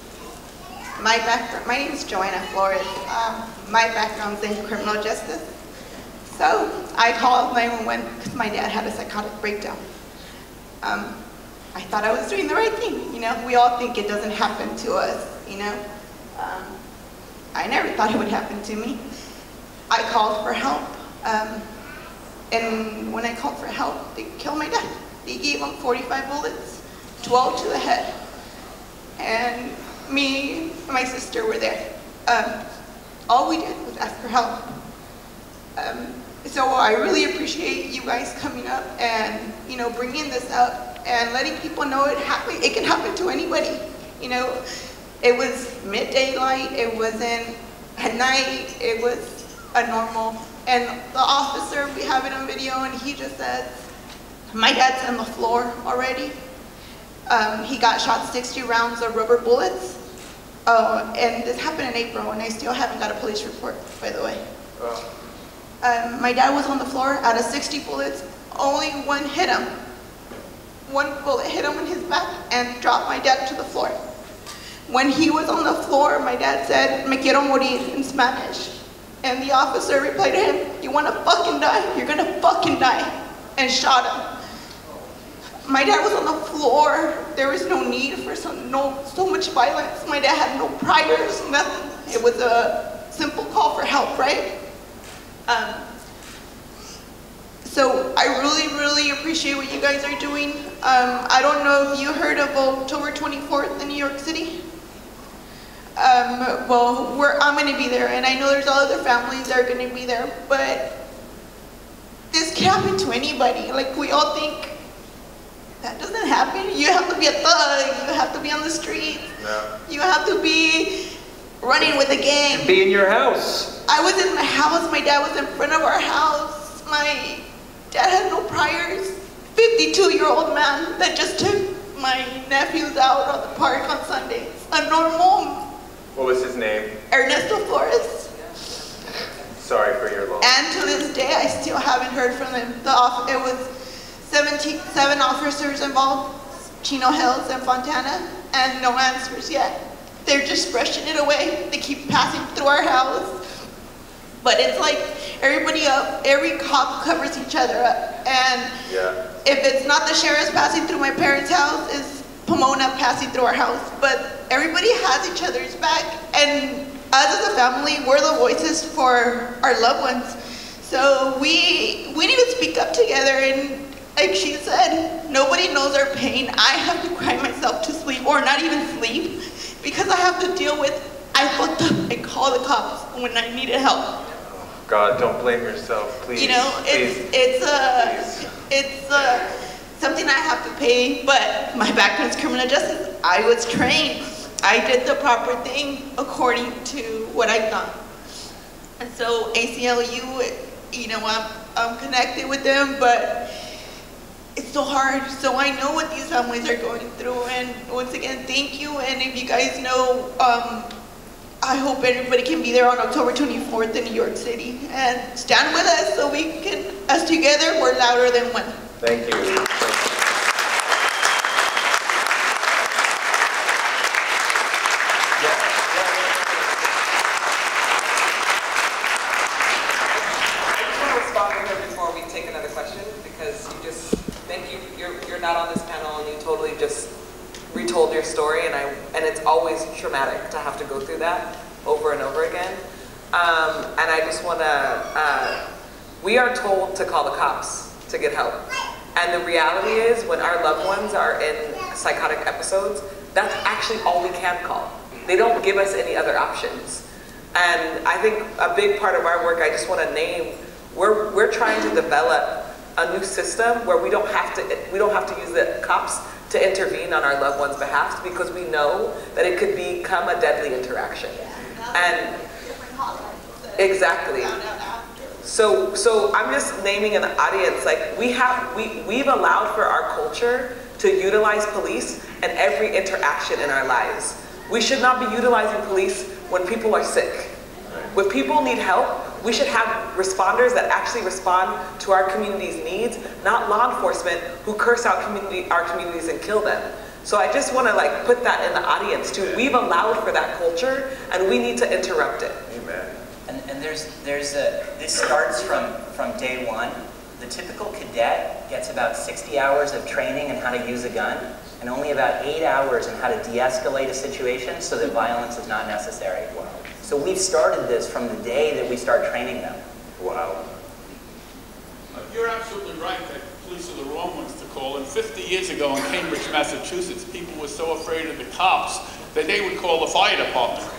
my background, my name is Joanna Flores. Um, my background's in criminal justice. So I called nine one one because my dad had a psychotic breakdown. Um, I thought I was doing the right thing, you know. We all think it doesn't happen to us, you know. Um, I never thought it would happen to me. I called for help, um, and when I called for help, they killed my dad. They gave him forty-five bullets, twelve to the head, and me and my sister were there. Um, all we did was ask for help. Um, so I really appreciate you guys coming up and, you know, bringing this up and letting people know it happen. It can happen to anybody. You know, it was midday light. It wasn't at night. It was a normal. And the officer, we have it on video, and he just says, "My dad's on the floor already. Um, he got shot sixty rounds of rubber bullets." Uh, and this happened in April, and I still haven't got a police report, by the way. Oh. Um, my dad was on the floor. Out of sixty bullets, only one hit him. One bullet hit him in his back and dropped my dad to the floor. When he was on the floor, my dad said, "Me quiero morir," in Spanish. And the officer replied to him, "You want to fucking die? You're going to fucking die," and shot him. My dad was on the floor. There was no need for some, no, so much violence. My dad had no priors, nothing. It was a simple call for help, right? Um, so I really, really appreciate what you guys are doing. Um, I don't know if you heard of October twenty-fourth in New York City. Um, well, we're, I'm going to be there, and I know there's other families that are going to be there, but this can happen to anybody. Like, we all think that doesn't happen. You have to be a thug. You have to be on the street. No. You have to be running with a gang. Be in your house. I was in my house. My dad was in front of our house. My dad had no priors. fifty-two-year-old man that just took my nephews out on the park on Sundays. A normal. What was his name? Ernesto Flores. Sorry for your loss. And to this day, I still haven't heard from them. The off, it was seventeen, seven officers involved, Chino Hills and Fontana, and no answers yet. They're just brushing it away. They keep passing through our house. But it's like everybody up, every cop covers each other up. And yeah. If it's not the sheriff's passing through my parents' house, it's Pomona passing through our house. But everybody has each other's back. And us as a family, we're the voices for our loved ones. So we, we need to speak up together. And like she said, nobody knows our pain. I have to cry myself to sleep, or not even sleep, because I have to deal with, I fucked up and call the cops when I needed help. God, don't blame yourself, please. You know, it's please. it's uh, it's uh, something I have to pay, but my background is criminal justice. I was trained. I did the proper thing according to what I've done. And so A C L U, you know, I'm, I'm connected with them, but it's so hard. So I know what these families are going through. And once again, thank you. And if you guys know, um, I hope everybody can be there on October twenty-fourth in New York City. And stand with us so we can, us together, we're louder than one. Thank you. Thank you. Not on this panel, and you totally just retold your story, and I and it's always traumatic to have to go through that over and over again. Um, and I just want to, uh, we are told to call the cops to get help. And the reality is, when our loved ones are in psychotic episodes, that's actually all we can call. They don't give us any other options. And I think a big part of our work, I just want to name, we're we're trying to develop a new system where we don't have to we don't have to use the cops to intervene on our loved ones' behalf, because we know that it could become a deadly interaction. And exactly. So so I'm just naming in the audience, like we have we we've allowed for our culture to utilize police in every interaction in our lives. We should not be utilizing police when people are sick. When people need help, we should have responders that actually respond to our community's needs, not law enforcement who curse out community, our communities and kill them. So I just want to like put that in the audience too. We've allowed for that culture, and we need to interrupt it. Amen. And, and there's there's a this starts from from day one. The typical cadet gets about sixty hours of training on how to use a gun, and only about eight hours on how to de-escalate a situation so that violence is not necessary. Wow. So we've started this from the day that we start training them. Wow. Uh, you're absolutely right that police are the wrong ones to call. And fifty years ago in Cambridge, Massachusetts, people were so afraid of the cops that they would call the fire department.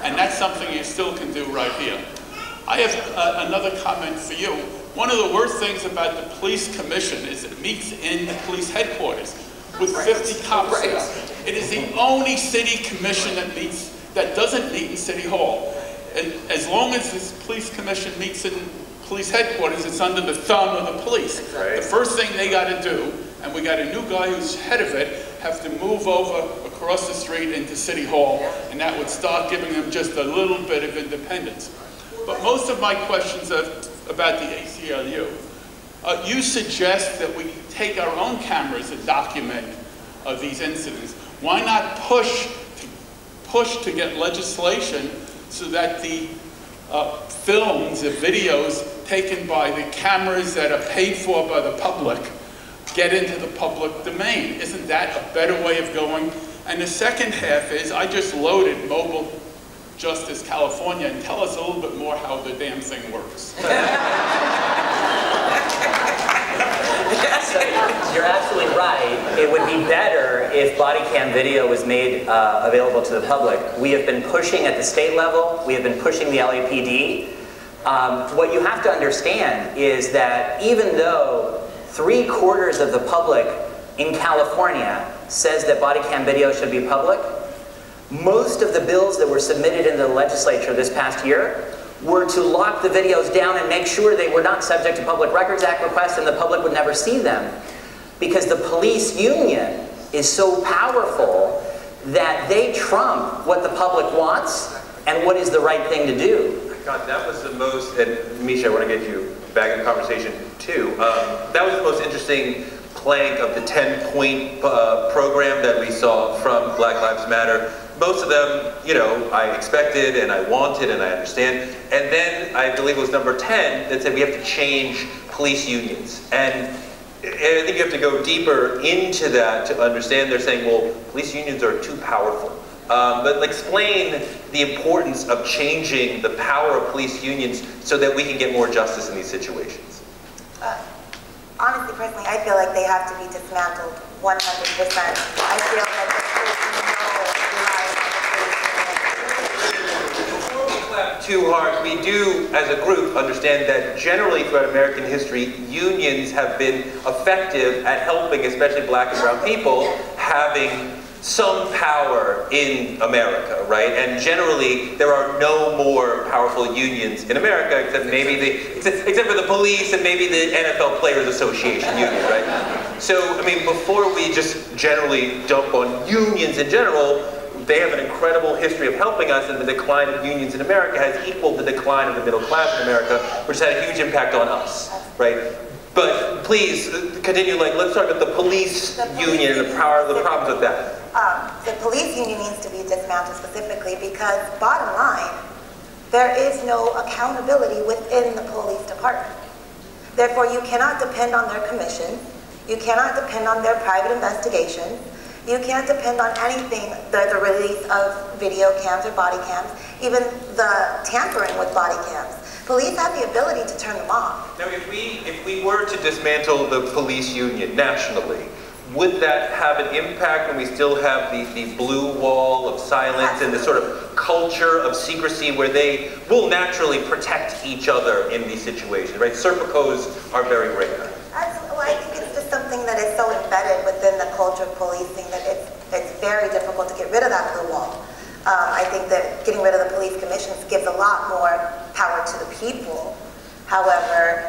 and that's something you still can do right here. I have uh, another comment for you. One of the worst things about the police commission is it meets in the police headquarters with fifty cops there. It is the only city commission that meets, that doesn't meet in City Hall. And as long as this police commission meets in police headquarters, it's under the thumb of the police. Right. The first thing they got to do, and we got a new guy who's head of it, have to move over across the street into City Hall, and that would start giving them just a little bit of independence. But most of my questions are about the A C L U. Uh, you suggest that we take our own cameras and document uh, these incidents. Why not push to, push to get legislation so that the uh, films, the videos taken by the cameras that are paid for by the public get into the public domain? Isn't that a better way of going? And the second half is, I just loaded Mobile Justice California, and tell us a little bit more how the damn thing works. So you're absolutely right. It would be better if body cam video was made uh, available to the public. We have been pushing at the state level. We have been pushing the L A P D. Um, what you have to understand is that even though three quarters of the public in California says that body cam video should be public, most of the bills that were submitted in the legislature this past year were to lock the videos down and make sure they were not subject to Public Records Act requests and the public would never see them. Because the police union is so powerful that they trump what the public wants and what is the right thing to do. God, that was the most, and Misha, I want to get you back in the conversation too. Um, that was the most interesting plank of the ten-point uh, program that we saw from Black Lives Matter. Most of them, you know, I expected and I wanted and I understand. And then I believe it was number ten that said we have to change police unions. And, and I think you have to go deeper into that to understand. They're saying, well, police unions are too powerful. Um, but explain the importance of changing the power of police unions so that we can get more justice in these situations. Uh, honestly, personally, I feel like they have to be dismantled one hundred percent. I feel like Before we clap too hard, we do, as a group, understand that generally throughout American history, unions have been effective at helping, especially black and brown people, having some power in America, right? And generally, there are no more powerful unions in America, except maybe the, except for the police and maybe the N F L Players Association union, right? So, I mean, before we just generally dump on unions in general, they have an incredible history of helping us, and the decline of unions in America has equaled the decline of the middle class in America, which has had a huge impact on us, right? But please continue. Like, let's talk about the police, the police union and the power, the problems with that. Um, the police union needs to be dismantled specifically because, bottom line, there is no accountability within the police department. Therefore, you cannot depend on their commission. You cannot depend on their private investigations. You can't depend on anything, the, the release of video cams or body cams, even the tampering with body cams. Police have the ability to turn them off. Now, if we, if we were to dismantle the police union nationally, would that have an impact when we still have the, the blue wall of silence and the sort of culture of secrecy where they will naturally protect each other in these situations, right? Serpicos are very rare. Well, I think it's just something that is so embedded within the culture of policing that it's, it's very difficult to get rid of that blue wall. Um, I think that getting rid of the police commissions gives a lot more power to the people. However,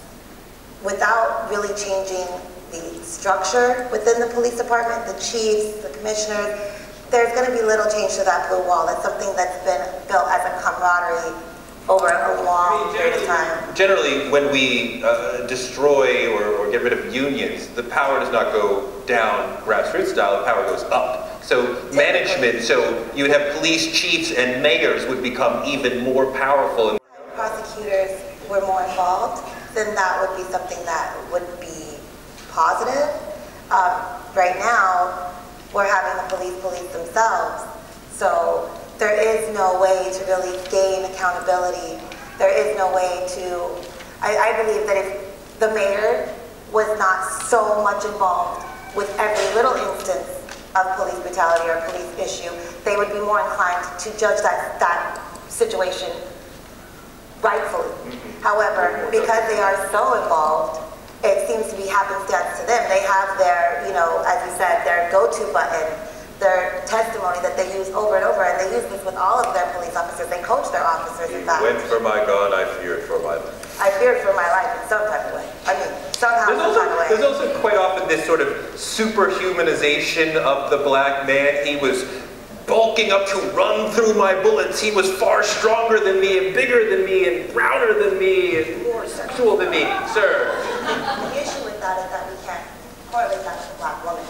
without really changing the structure within the police department, the chiefs, the commissioners, there's going to be little change to that blue wall. It's something that's been built as a camaraderie over a long period of time. Generally, when we uh, destroy or, or get rid of unions, the power does not go down grassroots style, the power goes up. So management, so you would have police chiefs and mayors would become even more powerful. If prosecutors were more involved, then that would be something that would be positive. Um, right now, we're having the police police themselves. So there is no way to really gain accountability. There is no way to, I, I believe that if the mayor was not so much involved with every little instance of police brutality or police issue, they would be more inclined to judge that, that situation rightfully. However, because they are so involved, it seems to be happenstance to them. They have their, you know, as you said, their go-to button, their testimony that they use over and over, and they use this with all of their police officers. They coach their officers, in fact. Went for my gun, I feared for my life. I feared for my life in some type of way. I mean, somehow, there's some also, kind of way. There's also quite often this sort of superhumanization of the black man. He was bulking up to run through my bullets. He was far stronger than me, and bigger than me, and browner than me, and more sexual than me. Sir. The issue with that is that we can't correlate that to the black woman.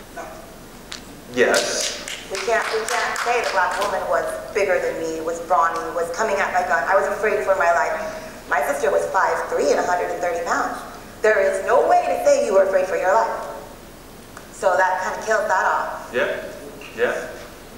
Yes. We can't, we can't say the black woman was bigger than me, was brawny, was coming at my gun. I was afraid for my life. My sister was five three and one hundred thirty pounds. There is no way to say you were afraid for your life. So that kind of killed that off. Yeah, yeah.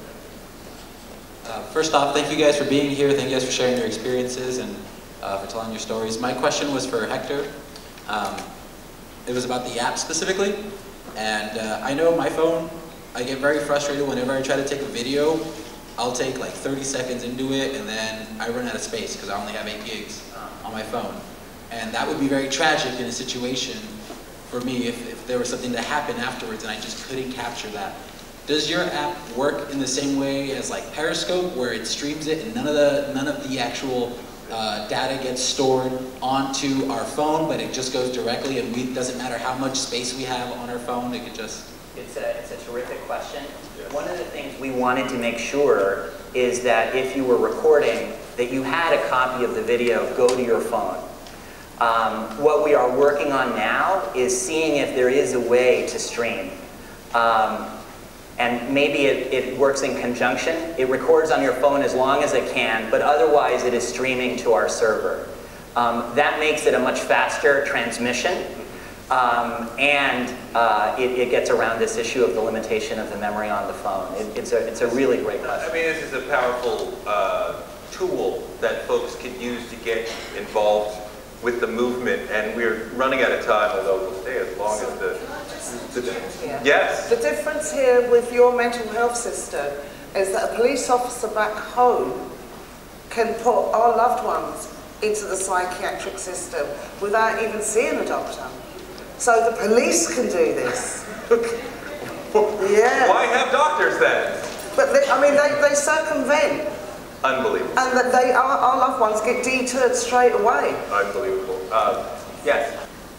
Uh, first off, thank you guys for being here. Thank you guys for sharing your experiences and uh, for telling your stories. My question was for Hector. Um, it was about the app specifically. And uh, I know my phone, I get very frustrated whenever I try to take a video. I'll take like thirty seconds into it, and then I run out of space because I only have eight gigs on my phone. And that would be very tragic in a situation for me if, if there was something to happen afterwards and I just couldn't capture that. Does your app work in the same way as like Periscope, where it streams it and none of the none of the actual uh, data gets stored onto our phone, but it just goes directly, and it doesn't matter how much space we have on our phone, it could just... It's a, it's a terrific question. One of the things we wanted to make sure is that if you were recording, that you had a copy of the video go to your phone. Um, what we are working on now is seeing if there is a way to stream. Um, and maybe it, it works in conjunction. It records on your phone as long as it can, but otherwise it is streaming to our server. Um, that makes it a much faster transmission. Um, and uh, it, it gets around this issue of the limitation of the memory on the phone. It, it's, a, it's a really great question. I mean, this is a powerful uh, tool that folks can use to get involved with the movement, and we're running out of time, although we'll stay as long as the... the Yeah. Yes? The difference here with your mental health system is that a police officer back home can put our loved ones into the psychiatric system without even seeing a doctor. So the police can do this. Yeah. Why have doctors then? But they, I mean, they, they circumvent. Unbelievable. And that they, our, our loved ones get deterred straight away. Unbelievable. Uh, yes?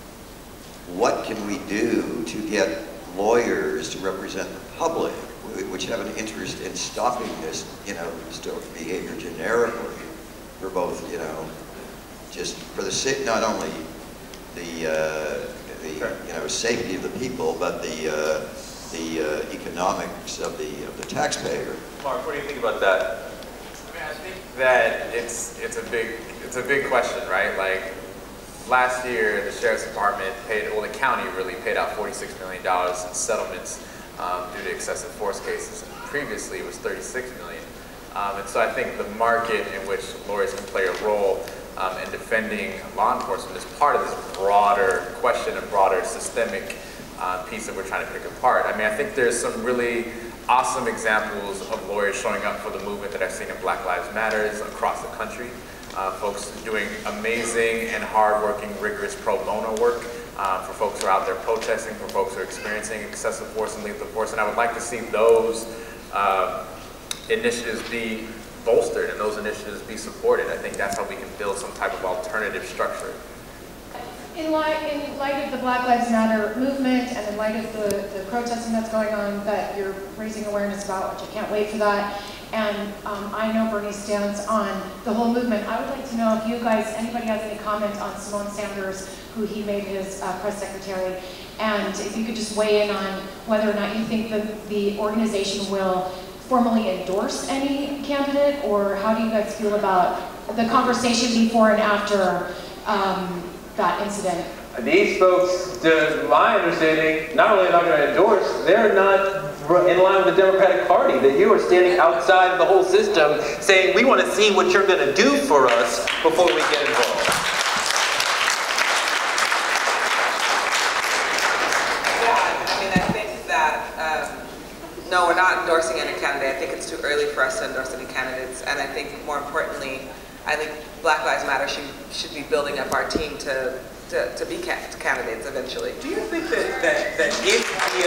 What can we do to get lawyers to represent the public, which have an interest in stopping this, you know, stoic behavior generically, for both, you know, just for the sake, not only the, uh, the you know, safety of the people, but the uh, the uh, economics of the of the taxpayer. Mark, what do you think about that? I mean, I think that it's it's a big it's a big question, right? Like last year, the sheriff's department paid, well, the county really paid out forty-six million dollars in settlements um, due to excessive force cases. And previously, it was thirty-six million dollars. Um, and so I think the market in which lawyers can play a role um, in defending law enforcement is part of this broader question, a broader systemic uh, piece that we're trying to pick apart. I mean, I think there's some really awesome examples of lawyers showing up for the movement that I've seen in Black Lives Matters across the country. Uh, folks doing amazing and hard-working, rigorous pro bono work uh, for folks who are out there protesting, for folks who are experiencing excessive force and lethal force. And I would like to see those uh, initiatives be bolstered and those initiatives be supported. I think that's how we can build some type of alternative structure. In light, in light of the Black Lives Matter movement and in light of the, the protesting that's going on that you're raising awareness about, which I can't wait for that, and um, I know Bernie's stance on the whole movement, I would like to know if you guys, anybody has any comment on Simone Sanders, who he made his uh, press secretary, and if you could just weigh in on whether or not you think that the organization will formally endorse any candidate, or how do you guys feel about the conversation before and after um, that incident? These folks, to my understanding, not only are not going to endorse, they're not in line with the Democratic Party, that you are standing outside of the whole system saying, we want to see what you're going to do for us before we get involved. Yeah, I mean, I think that um, No, we're not endorsing any candidate. I think it's too early for us to endorse any candidates. And I think more importantly, I think Black Lives Matter should, should be building up our team to, to, to be ca candidates eventually. Do you think that, that, that if B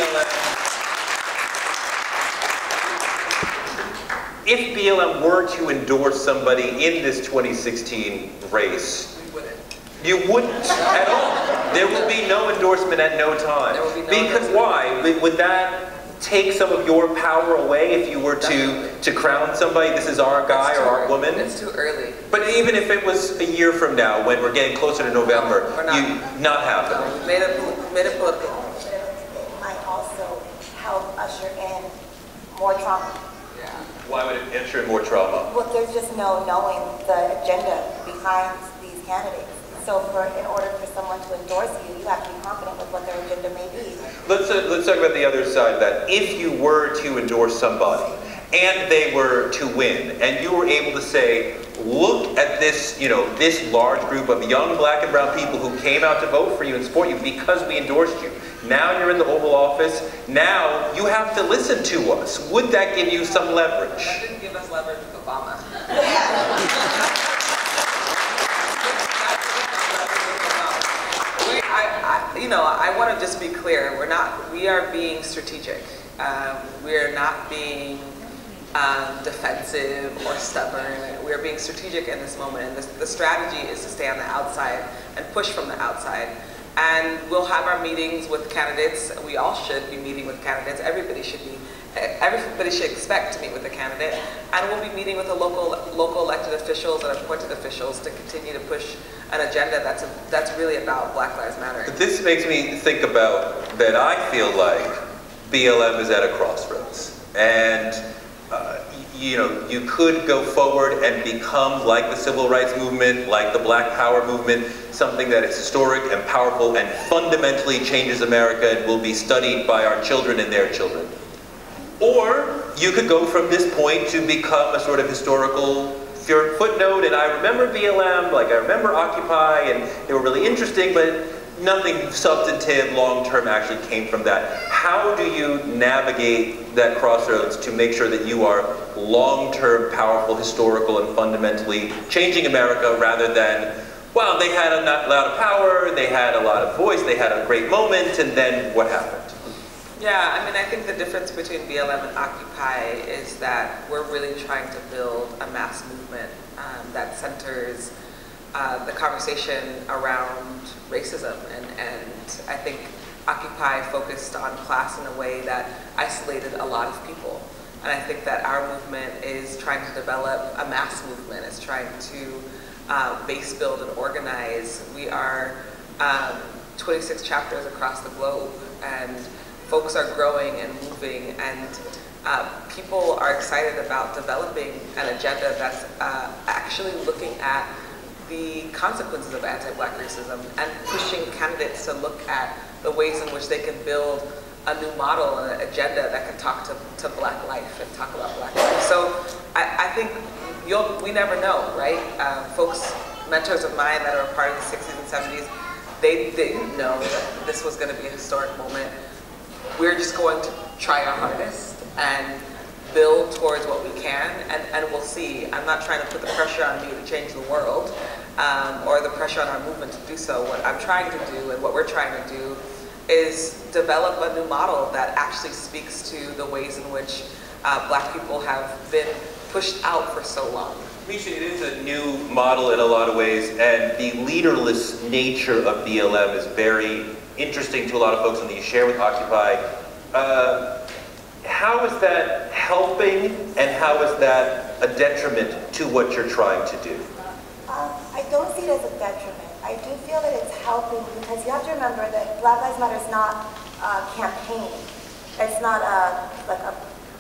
L M, if B L M were to endorse somebody in this twenty sixteen race, We wouldn't. you wouldn't at all? There would be no endorsement at no time. There would be no because endorsement. why? Would, would that take some of your power away if you were to, to crown somebody, this is our guy or our woman? It's too early. But even if it was a year from now, when we're getting closer to November, We're not. you not happen. We made it, made it political. It might also help usher in more trauma. Yeah. Why would it ensure more trauma? Well, there's just no knowing the agenda behind these candidates. So for, in order for someone to endorse you, you have to be confident with what their agenda may be. Let's, uh, let's talk about the other side of that. If you were to endorse somebody and they were to win, and you were able to say, look at this, you know, this large group of young black and brown people who came out to vote for you and support you because we endorsed you. Now you're in the Oval Office. Now you have to listen to us. Would that give you some leverage? That didn't give us leverage with Obama. I, I, you know, I want to just be clear. We're not. We are being strategic. Um, we are not being um, defensive or stubborn. We are being strategic in this moment. And this, the strategy is to stay on the outside and push from the outside. And we'll have our meetings with candidates. We all should be meeting with candidates. Everybody should be. Everybody should expect to meet with a candidate. And we'll be meeting with the local, local elected officials and appointed officials to continue to push an agenda that's, a, that's really about Black Lives Matter. But this makes me think about that I feel like B L M is at a crossroads. And, uh, you know, you could go forward and become like the civil rights movement, like the Black Power movement, something that is historic and powerful and fundamentally changes America and will be studied by our children and their children. Or you could go from this point to become a sort of historical footnote, and I remember B L M, like I remember Occupy, and they were really interesting, but nothing substantive long-term actually came from that. How do you navigate that crossroads to make sure that you are long-term, powerful, historical, and fundamentally changing America rather than, well, they had a lot of power, they had a lot of voice, they had a great moment, and then what happened? Yeah, I mean, I think the difference between B L M and Occupy is that we're really trying to build a mass movement um, that centers uh, the conversation around racism. And, and I think Occupy focused on class in a way that isolated a lot of people. And I think that our movement is trying to develop a mass movement. It's trying to uh, base build and organize. We are um, twenty-six chapters across the globe, and folks are growing and moving, and uh, people are excited about developing an agenda that's uh, actually looking at the consequences of anti-Black racism and pushing candidates to look at the ways in which they can build a new model and an agenda that can talk to, to Black life and talk about Black life. So I, I think you'll, we never know, right? Uh, folks, mentors of mine that are a part of the sixties and seventies, they didn't know that this was going to be a historic moment. We're just going to try our hardest and build towards what we can, and, and we'll see. I'm not trying to put the pressure on me to change the world um, or the pressure on our movement to do so. What I'm trying to do and what we're trying to do is develop a new model that actually speaks to the ways in which uh, Black people have been pushed out for so long. Misha, it is a new model in a lot of ways, and the leaderless nature of B L M is very interesting to a lot of folks, and that you share with Occupy. Uh, how is that helping, and how is that a detriment to what you're trying to do? Um, I don't see it as a detriment. I do feel that it's helping because you have to remember that Black Lives Matter is not a campaign. It's not a, like a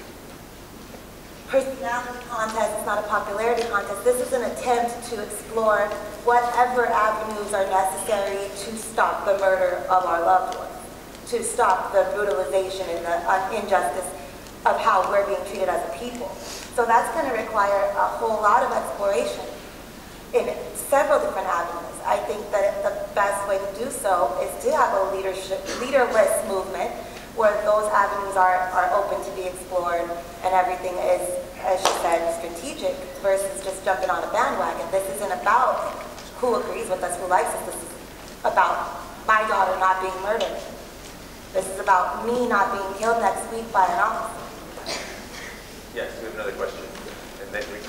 personality contest, it's not a popularity contest. This is an attempt to explore whatever avenues are necessary to stop the murder of our loved ones, to stop the brutalization and the uh, injustice of how we're being treated as a people. So that's going to require a whole lot of exploration in several different avenues. I think that the best way to do so is to have a leadership, leaderless movement where those avenues are, are open to be explored and everything is, as she said, strategic versus just jumping on a bandwagon. This isn't about who agrees with us, who likes us. This is about my daughter not being murdered. This is about me not being killed next week by an officer. Yes, we have another question. And then we...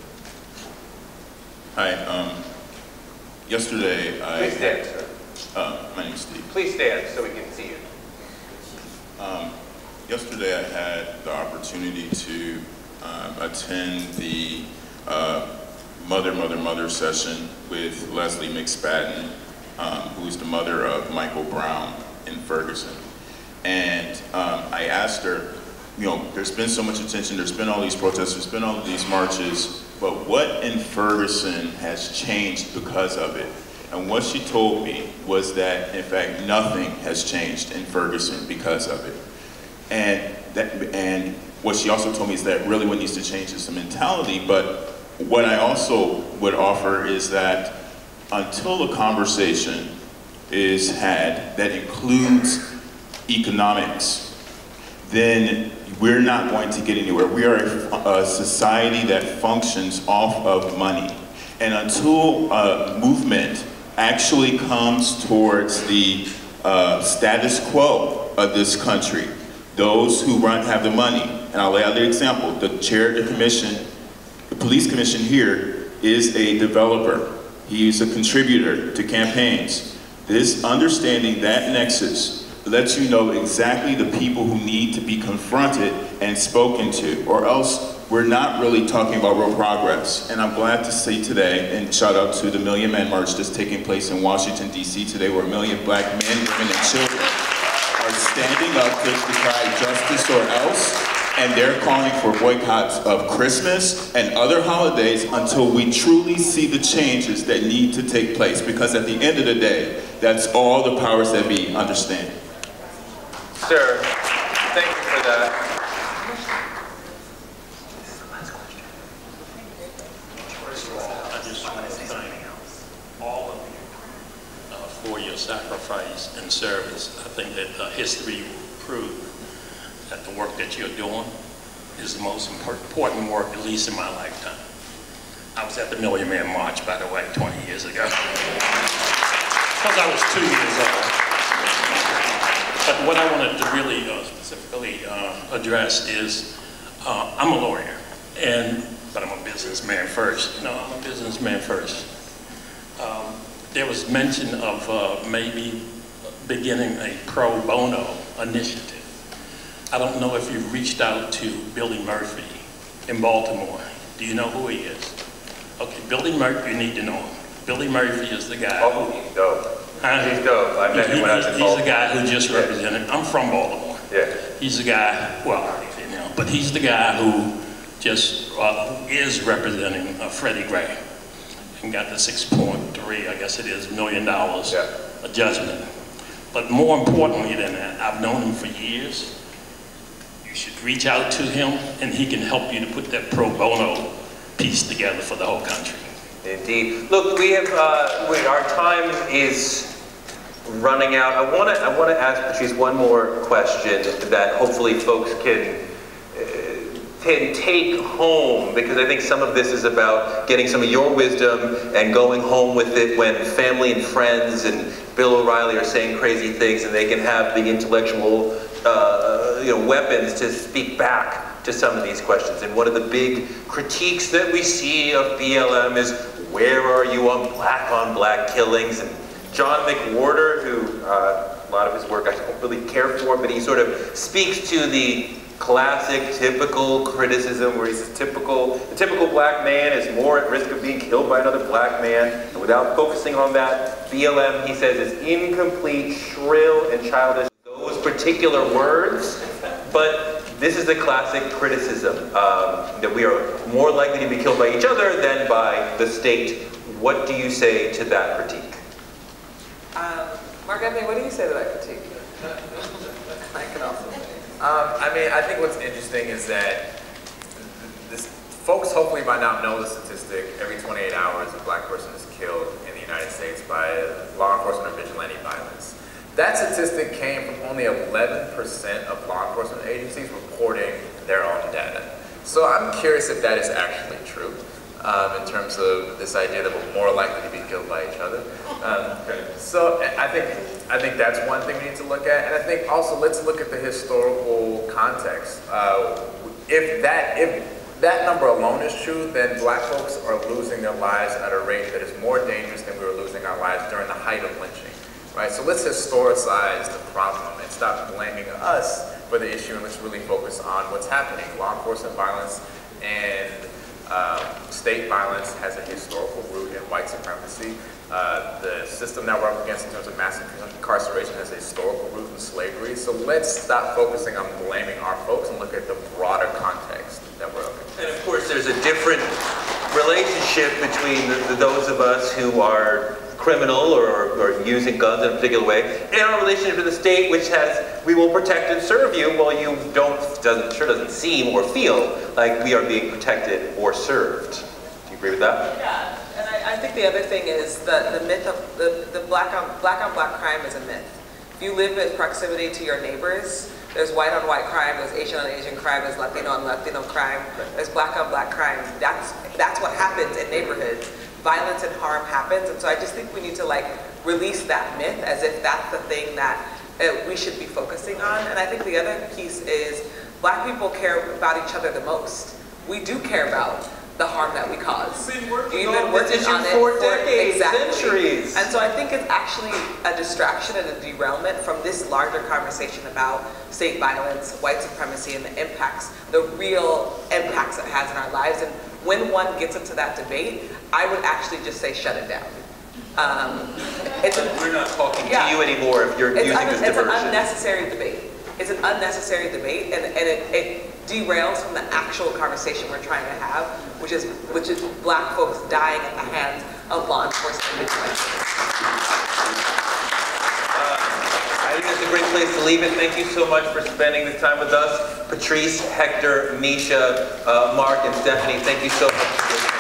Hi, um, yesterday I... Please stand, sir. Uh, my name is Steve. Please stand so we can see you. Um, yesterday I had the opportunity to um, attend the uh, Mother, Mother, Mother session with Leslie McSpadden, um, who is the mother of Michael Brown in Ferguson. And um, I asked her, you know, there's been so much attention, there's been all these protests, there's been all of these marches, but what in Ferguson has changed because of it? And what she told me was that, in fact, nothing has changed in Ferguson because of it. And, that, and what she also told me is that really what needs to change is the mentality, but what I also would offer is that until a conversation is had that includes economics, then we're not going to get anywhere. We are a, a society that functions off of money. And until a movement actually comes towards the uh, status quo of this country, those who run have the money. And I'll lay out the example. The chair of the commission, the police commission here, is a developer. He is a contributor to campaigns. This understanding that nexus lets you know exactly the people who need to be confronted and spoken to, or else we're not really talking about real progress. And I'm glad to see today, and shout out to the Million Man March that's taking place in Washington, D C today, where a million black men, women, and children are standing up to cry justice or else, and they're calling for boycotts of Christmas and other holidays until we truly see the changes that need to take place, because at the end of the day, that's all the powers that be understand. Sir, thank you for that. First of all, I just want to thank all of you uh, for your sacrifice and service. I think that uh, history will prove that the work that you're doing is the most important work, at least in my lifetime. I was at the Million Man March, by the way, twenty years ago, because I was two years old. But what I wanted to really uh, specifically uh, address is, uh, I'm a lawyer, and but I'm a businessman first. No, I'm a businessman first. Um, there was mention of uh, maybe beginning a pro bono initiative. I don't know if you've reached out to Billy Murphy in Baltimore. Do you know who he is? Okay, Billy Murphy, you need to know him. Billy Murphy is the guy. Oh, he's dope. Uh, he's dope. I met him when I was in Baltimore. He's the guy who just represented, I'm from Baltimore. Yeah. He's the guy, well, I don't know, but he's the guy who just, uh, who is representing uh, Freddie Gray and got the six point three, I guess it is, million dollars yeah. a judgment. But more importantly than that, I've known him for years. You should reach out to him and he can help you to put that pro bono piece together for the whole country. Indeed. Look, we have, uh, we, our time is running out. I want to I want to ask Patrisse one more question that hopefully folks can, uh, can take home, because I think some of this is about getting some of your wisdom and going home with it when family and friends and Bill O'Reilly are saying crazy things, and they can have the intellectual uh, you know, weapons to speak back to some of these questions. And one of the big critiques that we see of B L M is, where are you on black on black killings? And John McWhorter, who uh, a lot of his work I don't really care for, but he sort of speaks to the classic, typical criticism where he says typical, the typical black man is more at risk of being killed by another black man. And without focusing on that, B L M, he says, is incomplete, shrill, and childish. Those particular words, but this is the classic criticism, um, that we are more likely to be killed by each other than by the state. What do you say to that critique? Um, Mark Anthony, what do you say to that critique? I can also say. Um, I mean, I think what's interesting is that this, folks hopefully by now know the statistic. Every twenty-eight hours, a black person is killed in the United States by law enforcement or vigilante violence. That statistic came from only eleven percent of law enforcement agencies reporting their own data. So I'm curious if that is actually true. Um, in terms of this idea that we're more likely to be killed by each other. Um, so I think I think that's one thing we need to look at, and I think also let's look at the historical context. Uh, if that if that number alone is true, then black folks are losing their lives at a rate that is more dangerous than we were losing our lives during the height of lynching. Right? So let's historicize the problem and stop blaming us for the issue, and let's really focus on what's happening. Law enforcement violence and Um, state violence has a historical root in white supremacy. Uh, the system that we're up against in terms of mass incarceration has a historical root in slavery. So let's stop focusing on blaming our folks and look at the broader context that we're up against. And of course, there's a different relationship between the, the, those of us who are criminal or, or using guns in a particular way, and our relationship to the state, which has, we will protect and serve you, while you don't, doesn't, sure doesn't seem or feel like we are being protected or served. Do you agree with that? Yeah, and I, I think the other thing is the, the myth of, the, the black on, black on black crime is a myth. If you live in proximity to your neighbors, there's white on white crime, there's Asian on Asian crime, there's Latino on Latino crime, there's black on black crime. That's, that's what happens in neighborhoods. Violence and harm happens, and so I just think we need to like release that myth as if that's the thing that uh, we should be focusing on. And I think the other piece is black people care about each other the most. We do care about the harm that we cause. We've been working We've on been working this on issue it for for decades, exactly. centuries. And so I think it's actually a distraction and a derailment from this larger conversation about state violence, white supremacy, and the impacts, the real impacts it has in our lives. And when one gets into that debate, I would actually just say shut it down. Um, it's a, We're not talking yeah. to you anymore if you're it's using un, this it's diversion. an unnecessary debate. It's an unnecessary debate, and, and it, it derails from the actual conversation we're trying to have, which is which is black folks dying at the hands of law enforcement vigilantes. I think that's a great place to leave it. Thank you so much for spending this time with us. Patrisse, Hector, Misha, uh, Mark, and Stephanie, thank you so much.